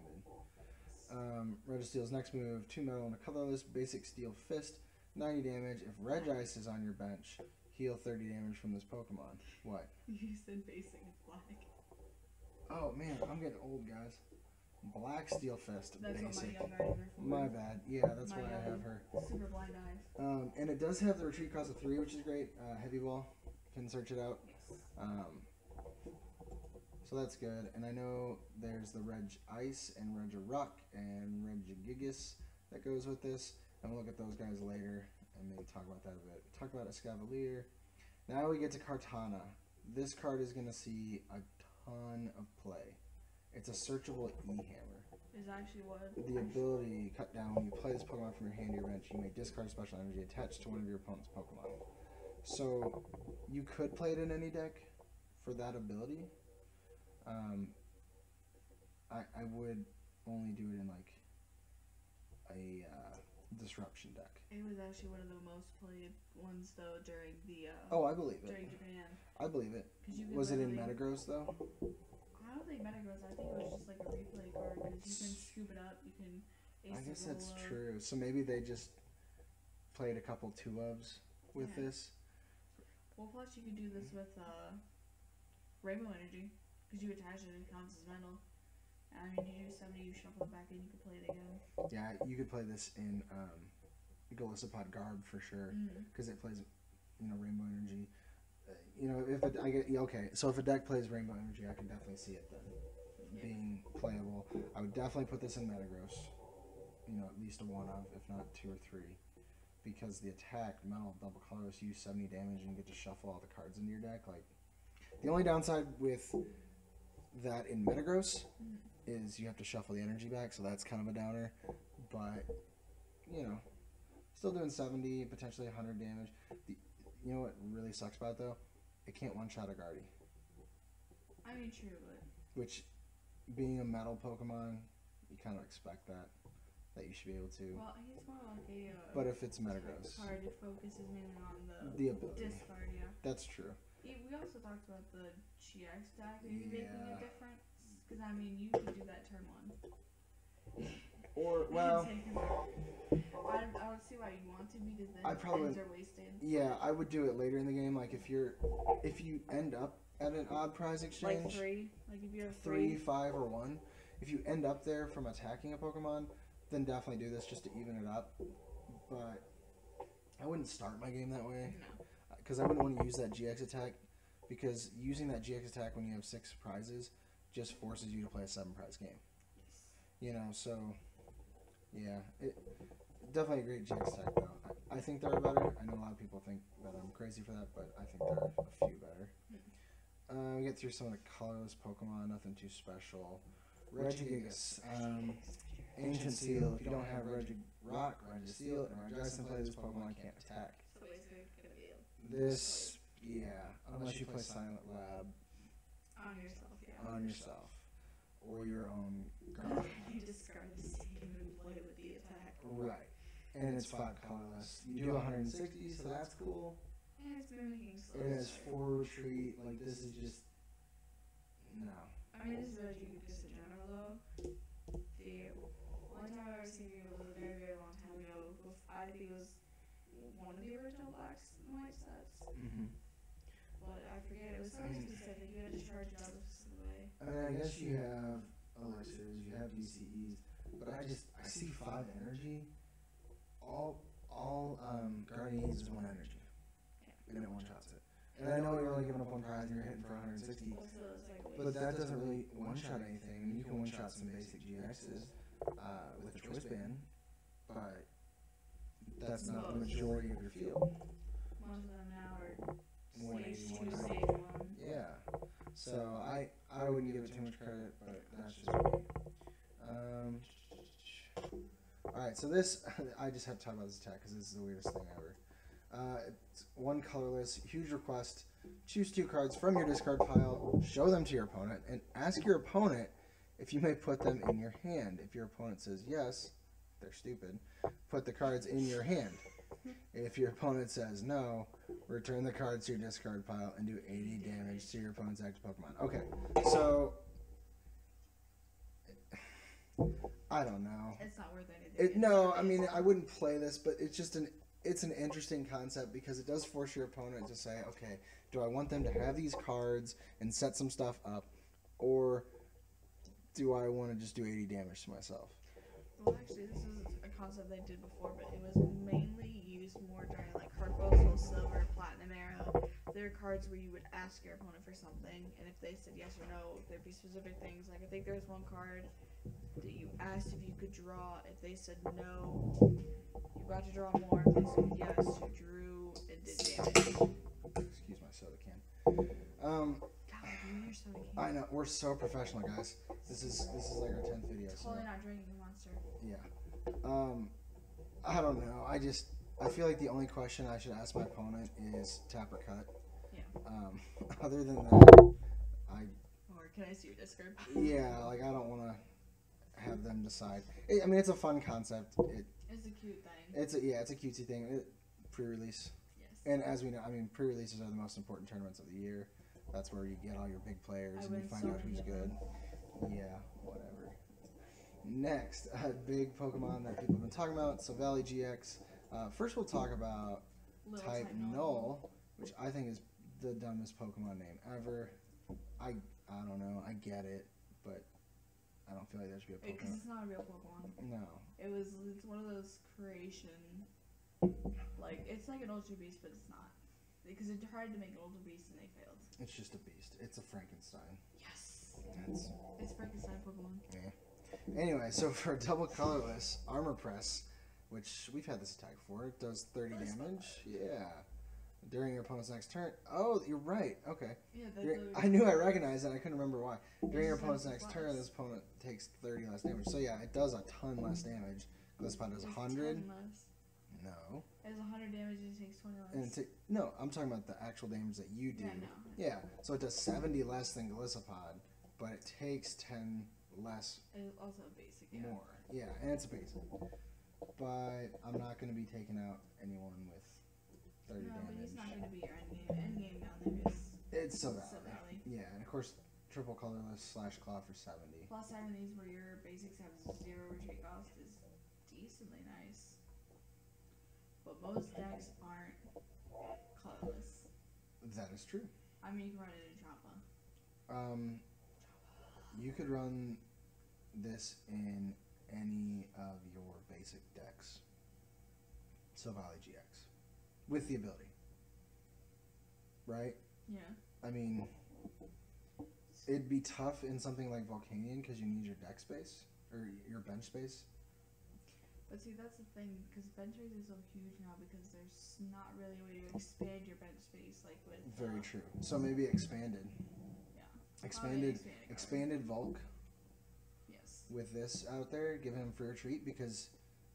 Um, Registeel's next move: two metal and a colorless, basic steel fist, ninety damage. If Regice is on your bench, heal thirty damage from this Pokemon. What? You said basic and black. Oh man, I'm getting old, guys. Black steel fist, That's basic. what my young eyes are for. My bad. Yeah, that's My why I young have her. Super blind eyes. Um, and it does have the retreat cost of three, which is great. Uh, heavy ball, can search it out. Yes. Um, So that's good. And I know there's the Reg Ice and Regirock and Regigigas that goes with this. And we'll look at those guys later and maybe talk about that a bit. Talk about Escavalier. Now we get to Kartana. This card is going to see a ton of play. It's a searchable E-Hammer. Is actually what. The ability cut down when you play this Pokemon from your hand to your bench, you may discard special energy attached to one of your opponent's Pokemon. So you could play it in any deck for that ability. Um, I I would only do it in like a uh, disruption deck. It was actually one of the most played ones though during the. Uh, Oh, I believe it. During Japan. I believe it. 'Cause you could Was it in literally- Metagross though? I don't think Metagross. I think it was just like a replay card because you can scoop it up. You can. Ace I guess the that's roll up. true. So maybe they just played a couple two loves with Yeah. this. Well, plus you could do this with uh, Rainbow Energy because you attach it. It counts as mental. And I mean, you do seventy, you shuffle it back in, you can play it again. Yeah, you could play this in um, Golisopod Garb for sure Mm. because it plays, you know, Rainbow Energy. Uh, you know, if it, I get yeah, okay, so if a deck plays Rainbow Energy, I can definitely see it then Yeah. being playable. I would definitely put this in Metagross. You know, at least a one of, if not two or three, because the attack metal double colorless, you use seventy damage and you get to shuffle all the cards into your deck. Like the only downside with that in Metagross Mm. is you have to shuffle the energy back, so that's kind of a downer. But you know, still doing seventy, potentially one hundred damage. The, you know what really sucks about it, though? It can't one-shot a Guardy, I mean, true, but which, being a metal Pokemon, you kind of expect that, that you should be able to. well, he's more like a. Uh, But if it's type Metagross, card, it focuses mainly on the, the ability. discard. Yeah. That's true. Yeah, we also talked about the G X deck maybe making Yeah. a difference because I mean, you could do that turn one. Or, well, Take him out. I, I don't see why you'd want to because then I probably- ends are wasted. yeah, I would do it later in the game. Like if you're, if you end up at an odd prize exchange, Like three, like if you have three, three. five, or one. If you end up there from attacking a Pokemon, then definitely do this just to even it up. But I wouldn't start my game that way No. because I wouldn't want to use that G X attack because using that G X attack when you have six prizes just forces you to play a seven prize game. You know, so yeah, it definitely a great G X attack though. I, I think there are better. I know a lot of people think that I'm crazy for that, but I think there are a few better. Uh, we get through some of the colorless Pokemon, nothing too special. Regigigas, um, Ancient Seal. If you don't have Regirock, Registeel, and Regice play this Pokemon can't attack. So basically, it's gonna be This, yeah, unless you play Silent Lab on yourself, yeah. on yourself or your own guard. You discard the same and play with the attack. Right. And it's five colorless. You do one hundred sixty, so that's cool. And it's mimicking slow. It has four retreat. Like, this is just. No. I mean, this is Regigigas in general though. The one time I ever seen it was a very, very long time ago. Bef- I think it was one of the original Black and White sets. Mm-hmm. But I forget, it was so specific. You had to charge it out a specific way. I mean, I guess you have elixirs, you have D C Es, but I just I see five energy. All all um, Guardians is one energy, and it one shots it. And I know you're only giving up one prize and you're hitting for one hundred sixty, Also, it's like, but that doesn't really one shot anything. I mean, you can one shot some basic G Xs uh, with the choice band, but that's not the majority of your field. most of them now are one stage eighty, two, one stage ninety. one. Yeah. So I I wouldn't give it too much credit, but that's just me. Um, all right, so this I just have to talk about this attack because this is the weirdest thing ever. Uh, it's one colorless, huge request. Choose two cards from your discard pile, show them to your opponent, and ask your opponent if you may put them in your hand. If your opponent says yes, they're stupid. Put the cards in your hand. If your opponent says no, return the cards to your discard pile and do eighty damage to your opponent's active Pokemon. Okay, so I don't know. It's not worth anything. It, no, I mean I wouldn't play this, but it's just an it's an interesting concept because it does force your opponent to say, okay, do I want them to have these cards and set some stuff up, or do I want to just do eighty damage to myself? Well, actually, this is a concept they did before, but it was mainly used more during like Hard Soul Silver, Platinum era. There are cards where you would ask your opponent for something, and if they said yes or no, there'd be specific things. Like I think there was one card that you asked if you could draw. If they said no, you got to draw more. If they said yes, you drew and did damage. Excuse my soda can. Um, God, you and your soda can. I know we're so professional, guys. This is this is like our tenth video. So Totally not drinking the monster. yeah. Um, I don't know. I just I feel like the only question I should ask my opponent is tap or cut. Yeah. Um, other than that, I Or can I see your discard? yeah, like I don't want to have them decide. It, I mean, it's a fun concept. It It's a cute thing. it's a yeah, it's a cutesy thing. It, pre-release, Yes. and as we know, I mean, pre-releases are the most important tournaments of the year. That's where you get all your big players I and you win find so out who's many of good. them. Yeah, whatever. Next, a big Pokemon that people have been talking about, Silvally G X. Uh, first, we'll talk about Little Type type Null, which I think is the dumbest Pokemon name ever. I I don't know. I get it, but I don't feel like there should be a Because Pokemon. it's not a real Pokemon. No. It was. It's one of those creation. Like it's like an Ultra Beast, but it's not. Because it tried to make an Ultra Beast and they failed. It's just a beast. It's a Frankenstein. Yes. That's, It's Frankenstein Pokemon. yeah. Anyway, so for a double colorless Armor Press, which we've had this attack before, it does thirty That's damage. Yeah. During your opponent's next turn. Oh, you're right. Okay. Yeah. That's During- literally- I knew I recognized it. I couldn't remember why. During your just opponent's like next less. turn, this opponent takes thirty less damage. So yeah, it does a ton less damage. Gliscod does It's one hundred. ten less. No. It has one hundred damage and it takes twenty less. And it ta- no, I'm talking about the actual damage that you do. Yeah, no. Yeah, so it does seventy less than Gliscod, but it takes ten less It's also a basic. Yeah. more. Yeah, and it's a basic. But I'm not going to be taking out anyone with thirty No, but he's not damage. going to be your end game. End game down there is It's so so valid. valid. Yeah, and of course, triple colorless slash claw for seventy. Plus having these where your basics have zero retreat cost is decently nice. But most decks aren't colorless. That is true. I mean, you can run it in Trampa. Um, you could run this in any of your basic decks. Silvally G X. With the ability. Right? Yeah. I mean, it'd be tough in something like Volcanion because you need your deck space, or your bench space. But see, that's the thing, because bench space is so huge now because there's not really a way to expand your bench space like with. Very uh, true. So maybe expanded. Yeah. Expanded, Probably an expanded Volk card. Yes. with this out there, give him free retreat because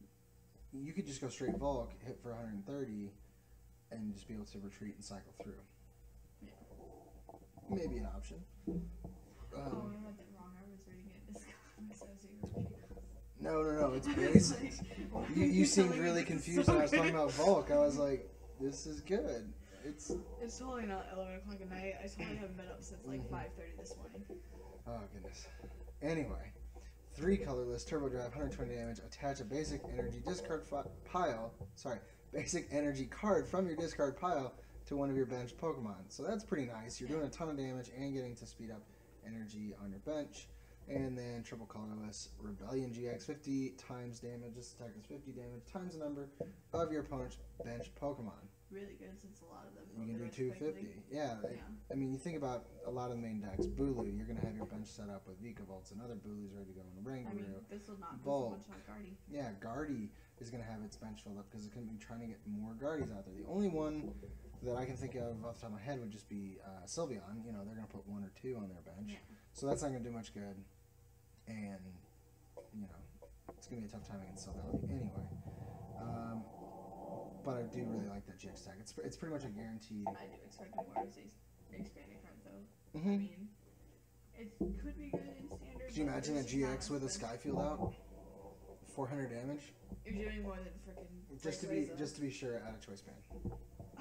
you could just go straight Volk, hit for one hundred thirty, and just be able to retreat and cycle through. Yeah. Maybe an option. oh, Um, I read that wrong. I was reading it. This says zero retreat cost. no, no, no, it's I was basic. like, why You, are you seemed telling me really this is confused so when I was talking good? about Volk. I was like, this is good. It's It's totally not eleven o'clock at night. I totally haven't been up since like Mhm. five thirty this morning. oh goodness. Anyway, three colorless turbo drive, one hundred twenty damage. Attach a basic energy discard fi- pile. Sorry, basic energy card from your discard pile to one of your bench Pokemon. So that's pretty nice. You're doing a ton of damage and getting to speed up energy on your bench. And then triple colorless Rebellion G X, fifty times damage. This attack is fifty damage times the number of your opponent's bench Pokemon. Really good since a lot of them. You can do progress two quickly. fifty. Yeah, it- Yeah. I mean, you think about a lot of the main decks. Bulu, you're going to have your bench set up with Vikavolt and other Bulus ready to go in the I Rangaroo. mean, this will not Bulk. this will one shot Guardy. Yeah, Guardy is going to have its bench filled up because it's going to be trying to get more Guardies out there. The only one that I can think of off the top of my head would just be uh, Sylveon. You know, they're going to put one or two on their bench. Yeah. So that's not going to do much good. And, you know, it's going to be a tough time against Sylveon anyway. Um, but I do really like that G X attack. It's, it's pretty much a guaranteed. I do expect more of these expanding cards though. Mm-hmm. I mean, it could be good in standard. Could you but imagine a it's just not G X with a expensive. Skyfield out? four hundred damage? You're doing more than freaking. Just to be just to be sure, add a choice band.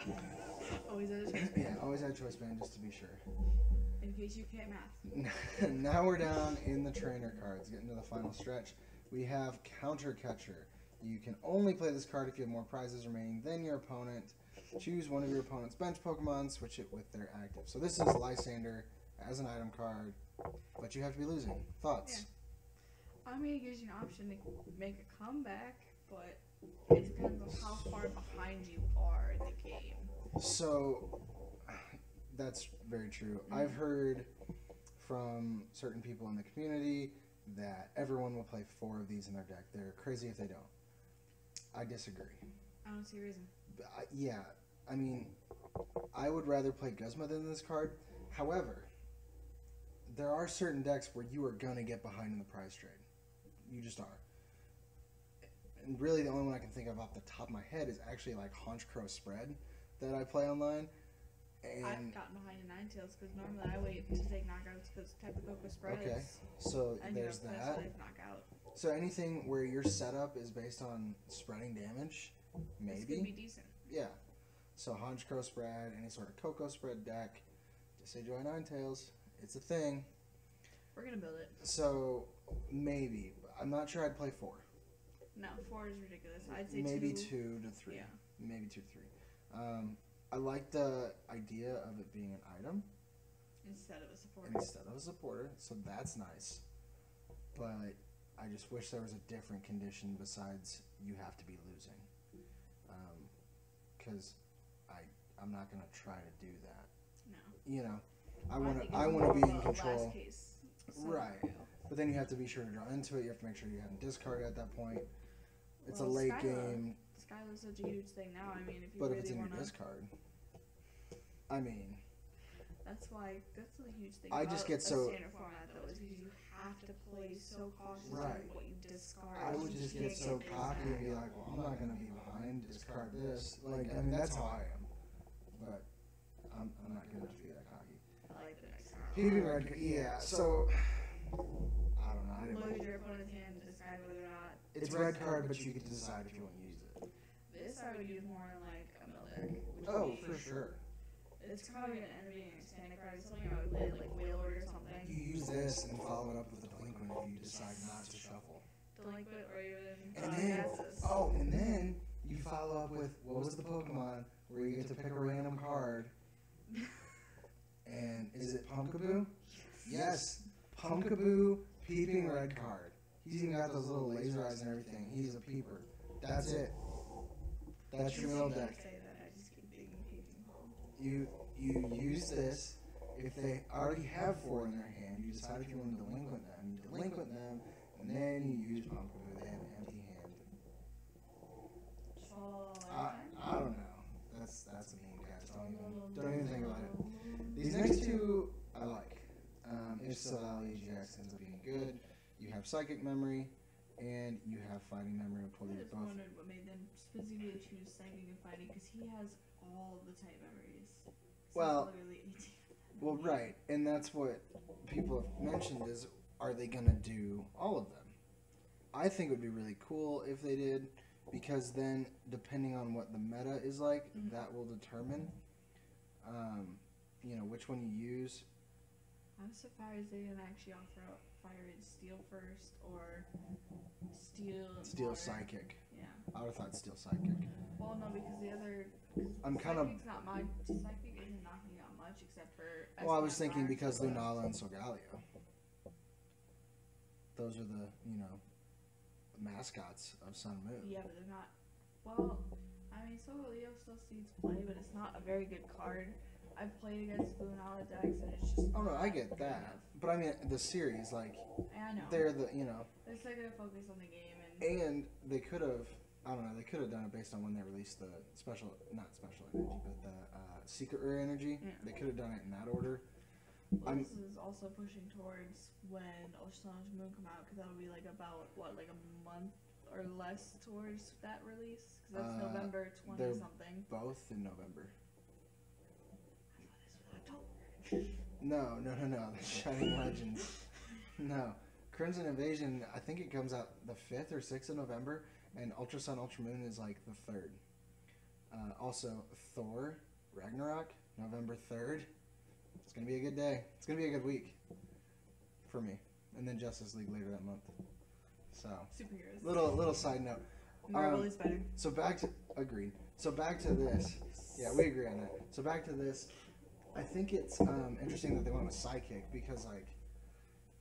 Always at a choice Yeah, band. always add a choice band just to be sure. In case you can't math. Now we're down in the trainer cards, getting to the final stretch. We have Counter Catcher. You can only play this card if you have more prizes remaining than your opponent. Choose one of your opponent's bench Pokemon, switch it with their active. So this is Lysander as an item card, but you have to be losing. Thoughts? I mean, it gives you an option to make a comeback, but it depends on how far behind you are in the game. So that's very true. Mm-hmm. I've heard from certain people in the community that everyone will play four of these in their deck. They're crazy if they don't. I disagree. I don't see a reason. I, yeah, I mean, I would rather play Guzma than this card. However, there are certain decks where you are going to get behind in the prize trade. You just are. And really the only one I can think of off the top of my head is actually like Haunch Crow Spread that I play online. And I've gotten behind in Ninetales because normally I wait to take knockouts because Tapu Koko spreads. Okay, so and there's you have that. Pistol knockout. So anything where your setup is based on spreading damage, This maybe. could be decent. Yeah. So Haunch Crow Spread, any sort of Coco Spread deck, just say join Ninetales. It's a thing. We're gonna build it. So maybe. I'm not sure I'd play four. No, four is ridiculous. I'd say Maybe two. two to three. Yeah. Maybe two to three. Um, I like the idea of it being an item Instead of a supporter. instead of a supporter, so that's nice. But I just wish there was a different condition besides you have to be losing. Because I I'm not gonna try to do that. No. You know, I Well, want think to I it's want to more be of in a control. last case Right. scenario. But then you have to be sure to draw into it. You have to make sure you haven't discarded at that point. It's Well, a late Skyla. game, Skyla's such a huge thing now. I mean, if you but really if it's in want your to, discard, I mean, that's why that's the huge thing. I about just get a so- standard format though, is because you have to play so cautiously Right. with what you discard. I would You just can't get so this cocky and be out. like, well, I'm not gonna be behind. Discard this. Like, I mean, that's how I am. But I'm, I'm not gonna be that cocky. I like the next P V Red, yeah. So I don't know. I didn't. Look at your opponent's hand and decide whether or not. It's a red card, but you get to decide if you want to use it. This I would use more in like a mill deck. which Oh, would be- for sure. It's probably an enemy and standing card. It's something I would play like Whale Lord or something. You use this and follow it up with a delinquent if you decide not to shuffle. Delinquent or even And uh, then, Gases. oh, and then you follow up with what was the Pokemon where you get to pick a random card. And is it Pumpkaboo? Yes, Pumpkaboo peeping red card. He's even got those little laser eyes and everything. He's a peeper. That's it. That's your mill deck. Say that, I just keep digging, peeping. You you use this. If they already have four in their hand, you decide if you want to delinquent them. You delinquent them, and then you use Pumpkaboo. They have an empty hand. Oh, I, I don't know. That's that's a mean guys. Don't even don't even think about it. These next two I like. Um, if Solali G X ends up being good, you have Psychic Memory, and you have Fighting Memory. I'll pull I you just both. wondered what made them specifically choose Psychic and Fighting because he has all the type memories. So Well, it's literally eighteen. Well, right, and that's what people have mentioned is, are they gonna do all of them? I think it would be really cool if they did, because then depending on what the meta is like, Mhm. that will determine, um, you know, which one you use. I'm surprised they didn't actually offer up Fire and Steel first or Steel and Steel Water. Psychic. Yeah. I would have thought Steel Psychic. Well, no, because the other. I'm kind of. Psychic's not much. Psychic isn't knocking out much except for. Well, I was S P F thinking R. because Lunala and Solgaleo. Those are the, you know, mascots of Sun and Moon. Yeah, but they're not. Well, I mean, so Leo still sees play, but it's not a very good card. I've played against Lunala decks, and it's just. Oh no, I not get good that. enough. But I mean, the series, like, I know. they're the, you know, They're still gonna focus on the game, and and they could have, I don't know, they could have done it based on when they released the special, not special energy, but the uh, secret rare energy. Yeah. They could have done it in that order. well, I'm- this is also pushing towards when Ultra Sun Ultra Moon come out, because that'll be like about what, like a month or less towards that release, because that's Uh, November twenty they're- something. Both in November. I thought this was October. No, no, no, no. The Shining Legends. No. Crimson Invasion, I think it comes out the fifth or sixth of November, and Ultra Sun Ultra Moon is like the third. Uh, also, Thor Ragnarok, November third. It's going to be a good day. It's going to be a good week for me. And then Justice League later that month. So, Superheroes. little little side note. Marvel um, is better. So back to, agreed. So back to this. Yeah, we agree on that. So back to this. I think it's um, interesting that they went with Psychic because, like,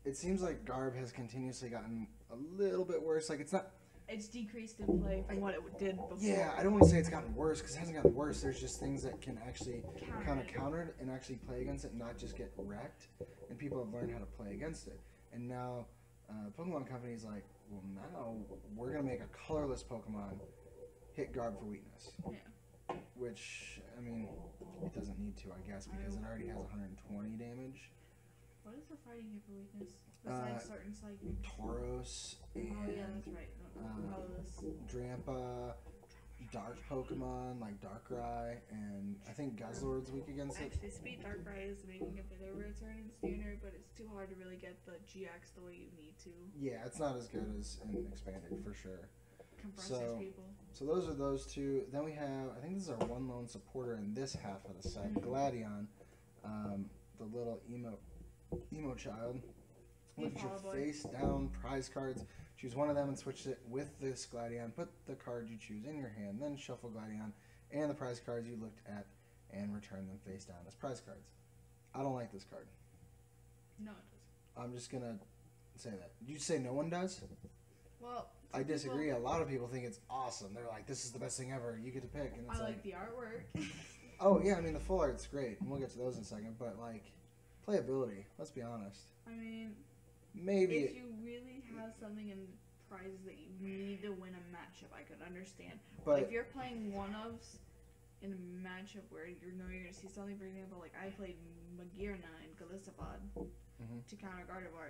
it seems like Garb has continuously gotten a little bit worse. Like it's not. It's decreased in play from what it did before. Yeah, I don't want to say it's gotten worse because it hasn't gotten worse. There's just things that can actually Counter kind of it. counter it and actually play against it, and not just get wrecked. And people have learned how to play against it. And now, uh, Pokemon Company's like, well, now we're gonna make a colorless Pokemon hit Garb for weakness. Yeah. Which I mean, it doesn't need to, I guess, because it already has one hundred twenty damage. What is the fighting hit for weakness? Uh, Besides certain psychic. Tauros and Oh yeah, that's right. No, uh, colorless. Drampa, dark Pokemon like Darkrai, and I think Guzzlord's weak against it. Actually, Speed Darkrai is making a bit of a return in standard, but it's too hard to really get the G X the way you need to. Yeah, it's not as good as in expanded for sure. Compress So- people. So those are those two. Then we have, I think this is our one lone supporter in this half of the set, Gladion, um, the little emo, emo child. Look at your Follow Boy. face down prize cards. Choose one of them and switch it with this Gladion. Put the card you choose in your hand, then shuffle Gladion and the prize cards you looked at, and return them face down as prize cards. I don't like this card. No, it doesn't. I'm just gonna say that. You say no one does? Well, I some disagree. people- A lot of people think it's awesome. They're like, "This is the best thing ever. You get to pick," and it's I like, like the artwork. "Oh yeah, I mean the full art's great, and we'll get to those in a second. But like, playability. Let's be honest. I mean, Maybe if you really have something in prizes that you need to win a matchup, I could understand. But if but you're playing one-ofs in a matchup where you know you're going to see something, for example, like I played Magearna and Galissapod Mhm. to counter Gardevoir,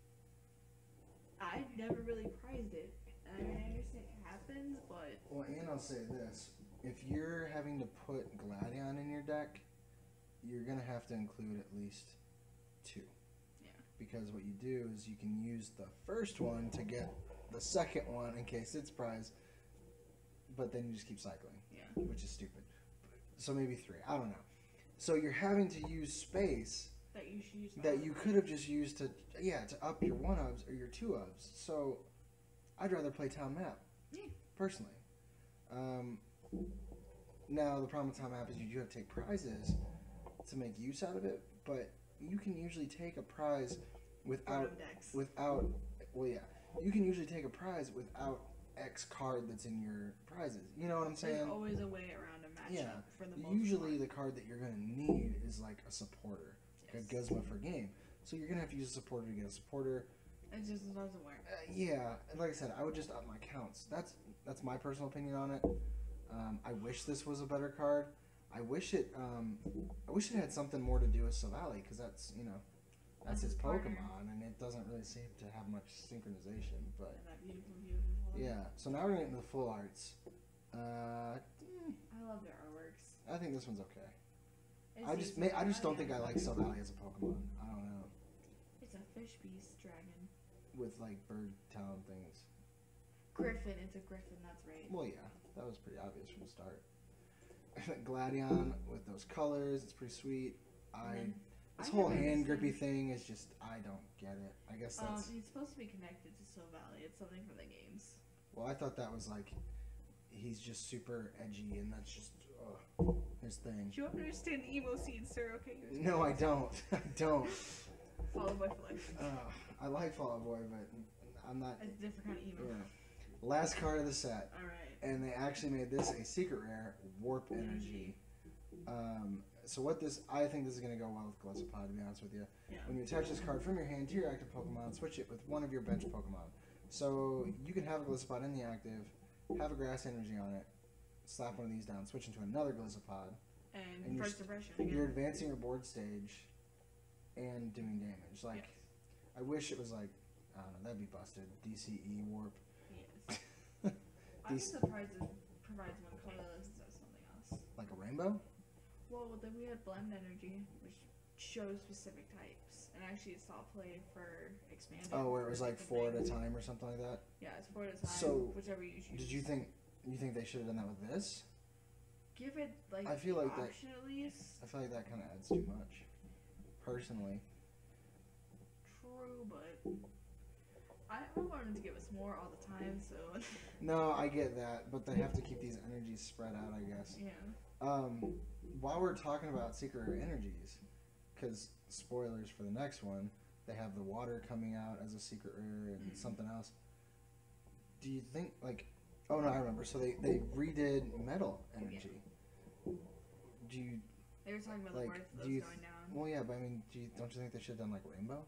I never really prized it. I mean, I understand it happens, but well, and I'll say this: if you're having to put Gladion in your deck, you're gonna have to include at least two. Yeah. Because what you do is you can use the first one to get the second one in case it's prize, but then you just keep cycling. yeah. Which is stupid. So maybe three. I don't know. So you're having to use space That you should use. that you could have just used to, yeah, to up your one ofs or your two ofs. So I'd rather play town map, Yeah. personally. Um, now the problem with town map is you do have to take prizes to make use out of it, but you can usually take a prize without Photo decks. without. Well, yeah, you can usually take a prize without X card that's in your prizes. You know what I'm saying? There's always a way around a matchup Yeah, for the most Usually, part. the card that you're going to need is like a supporter, like Yes. a Guzma for game. So you're going to have to use a supporter to get a supporter. It just doesn't work. Uh, yeah, and like I said, I would just up my counts. That's that's my personal opinion on it. Um, I wish this was a better card. I wish it. Um, I wish it had something more to do with Savali because that's you know that's That's his his partner. Pokemon, and it doesn't really seem to have much synchronization. But And that beautiful, beautiful. color. yeah, so now we're gonna get into the full arts. Uh, I love their artworks. I think this one's okay. It's I just easy. may, I just don't yeah. think I like Silvally as a Pokemon. I don't know. It's a fish beast dragon. With like bird talon things. Griffin. It's a griffin. That's right. Well, yeah, that was pretty obvious from the start. Gladion with those colors, it's pretty sweet. I And then this I whole never hand grippy understood- thing is just I don't get it. I guess Um, that's he's supposed to be connected to Soul Valley. It's something from the games. well, I thought that was like he's just super edgy and that's just ugh, his thing. You don't understand the emo scene, sir. Okay. you're No, I don't. I don't. Followed by for life. Uh, I like Fall Out Boy, but I'm not. It's a different kind of emo. Yeah. Last card of the set. All right. And they actually made this a secret rare, Warp Energy. Um, so what this, I think this is going to go well with Galissapod, to be honest with you. Yeah. When you attach this card from your hand to your active Pokemon, switch it with one of your bench Pokemon. So you can have a Galissapod in the active, have a Grass Energy on it, slap one of these down, switch into another Galissapod. And, And you're first st- impression You're again. advancing your board stage and doing damage. Like, I wish it was like, I don't know, that'd be busted. D C E Warp. Yes. I'm These- surprised it provides one colorless instead of something else. Like a rainbow? Well, then we had blend energy, which shows specific types, and actually saw play for expanded. Oh, where it for was like different four at a things. time or something like that? Yeah, it's four at a time. So, whichever you choose. Did you think you think they should have done that with this? give it like I feel the like that- option at least? I feel like that kind of adds too much. Personally. True, but I, I wanted to give us more all the time, so No, I get that, but they have to keep these energies spread out, I guess. yeah. Um, while we're talking about secret rare energies, because spoilers for the next one, They have the water coming out as a secret rare and Mm-hmm. something else. Do you think like? Oh no, I remember. So they they redid Metal Energy. Do you They were talking about like? the worth of Do those you? going down. Well, yeah, but I mean, do you, don't you think they should have done like Rainbow?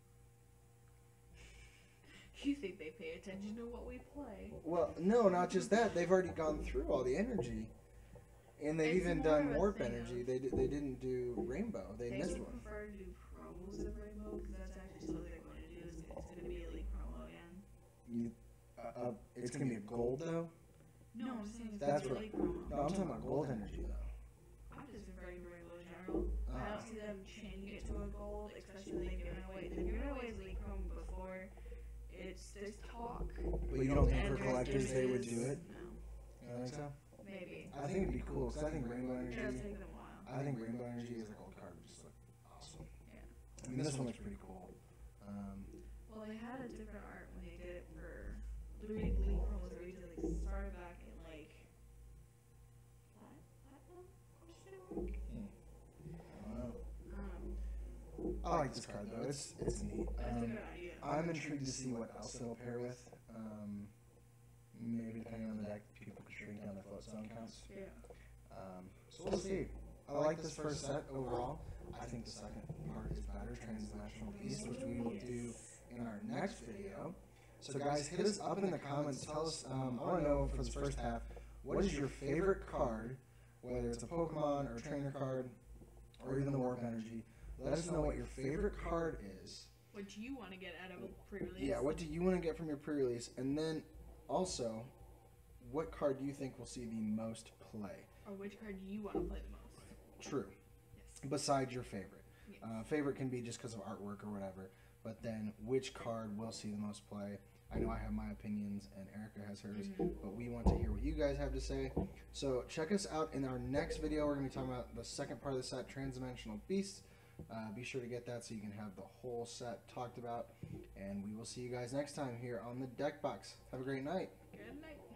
You think they pay attention to what we play? Well, no, not just that. They've already gone through all the energy, and they've It's even more done of a Warp thing Energy. of- They di- they didn't do Rainbow. They, They missed would one. prefer to do promos of Rainbow because that's actually something they're going to do. Is it's going to be a league promo again. You, uh, uh, it's gonna be a gold though. No, I'm saying it's That's going to be a what- league promo. No, I'm talking about Gold Energy though. I'm just referring to Rainbow in general. I Uh, don't see them changing it to a gold, especially when they've given away. They've given away league promo before. It's there's talk. But you don't think and for there's collectors they would do images. it? No, You don't think so? maybe. I think it'd be cool because I think Rainbow It does Energy. take them a while. I think Rainbow Energy as a gold card would just look awesome. Yeah. I mean, this one looks pretty cool. Um, Well, they had a different art when they did it for league league promos originally. They started back in like plat- platinum question mark. I don't know. Um, I like this card though. It's it's neat. that's a Um, good idea. I'm intrigued to see what else they'll pair with. Um, maybe depending on the deck, people could shrink down their float zone counts. Yeah. Um, so we'll see. I like this first set overall. I think the second part is better, Transdimensional Beast, which we will do in our next video. So guys, hit us up in the comments. Tell us, um, I want to know for this first half, what is your favorite card, whether it's a Pokemon or a trainer card, or even the Warp Energy. Let us know what your favorite card is. What do you want to get out of a pre-release? Yeah, what do you want to get from your pre-release? And then also, what card do you think will see the most play? Or which card do you want to play the most? True. Yes. Besides your favorite. Yes. Uh, favorite can be just because of artwork or whatever. But then, which card will see the most play? I know I have my opinions, and Erica has hers, Mhm. but we want to hear what you guys have to say. So check us out in our next video. We're going to be talking about the second part of the set, Transdimensional Beasts. Uh, be sure to get that so you can have the whole set talked about. And we will see you guys next time here on the Deck Box. Have a great night. Good night.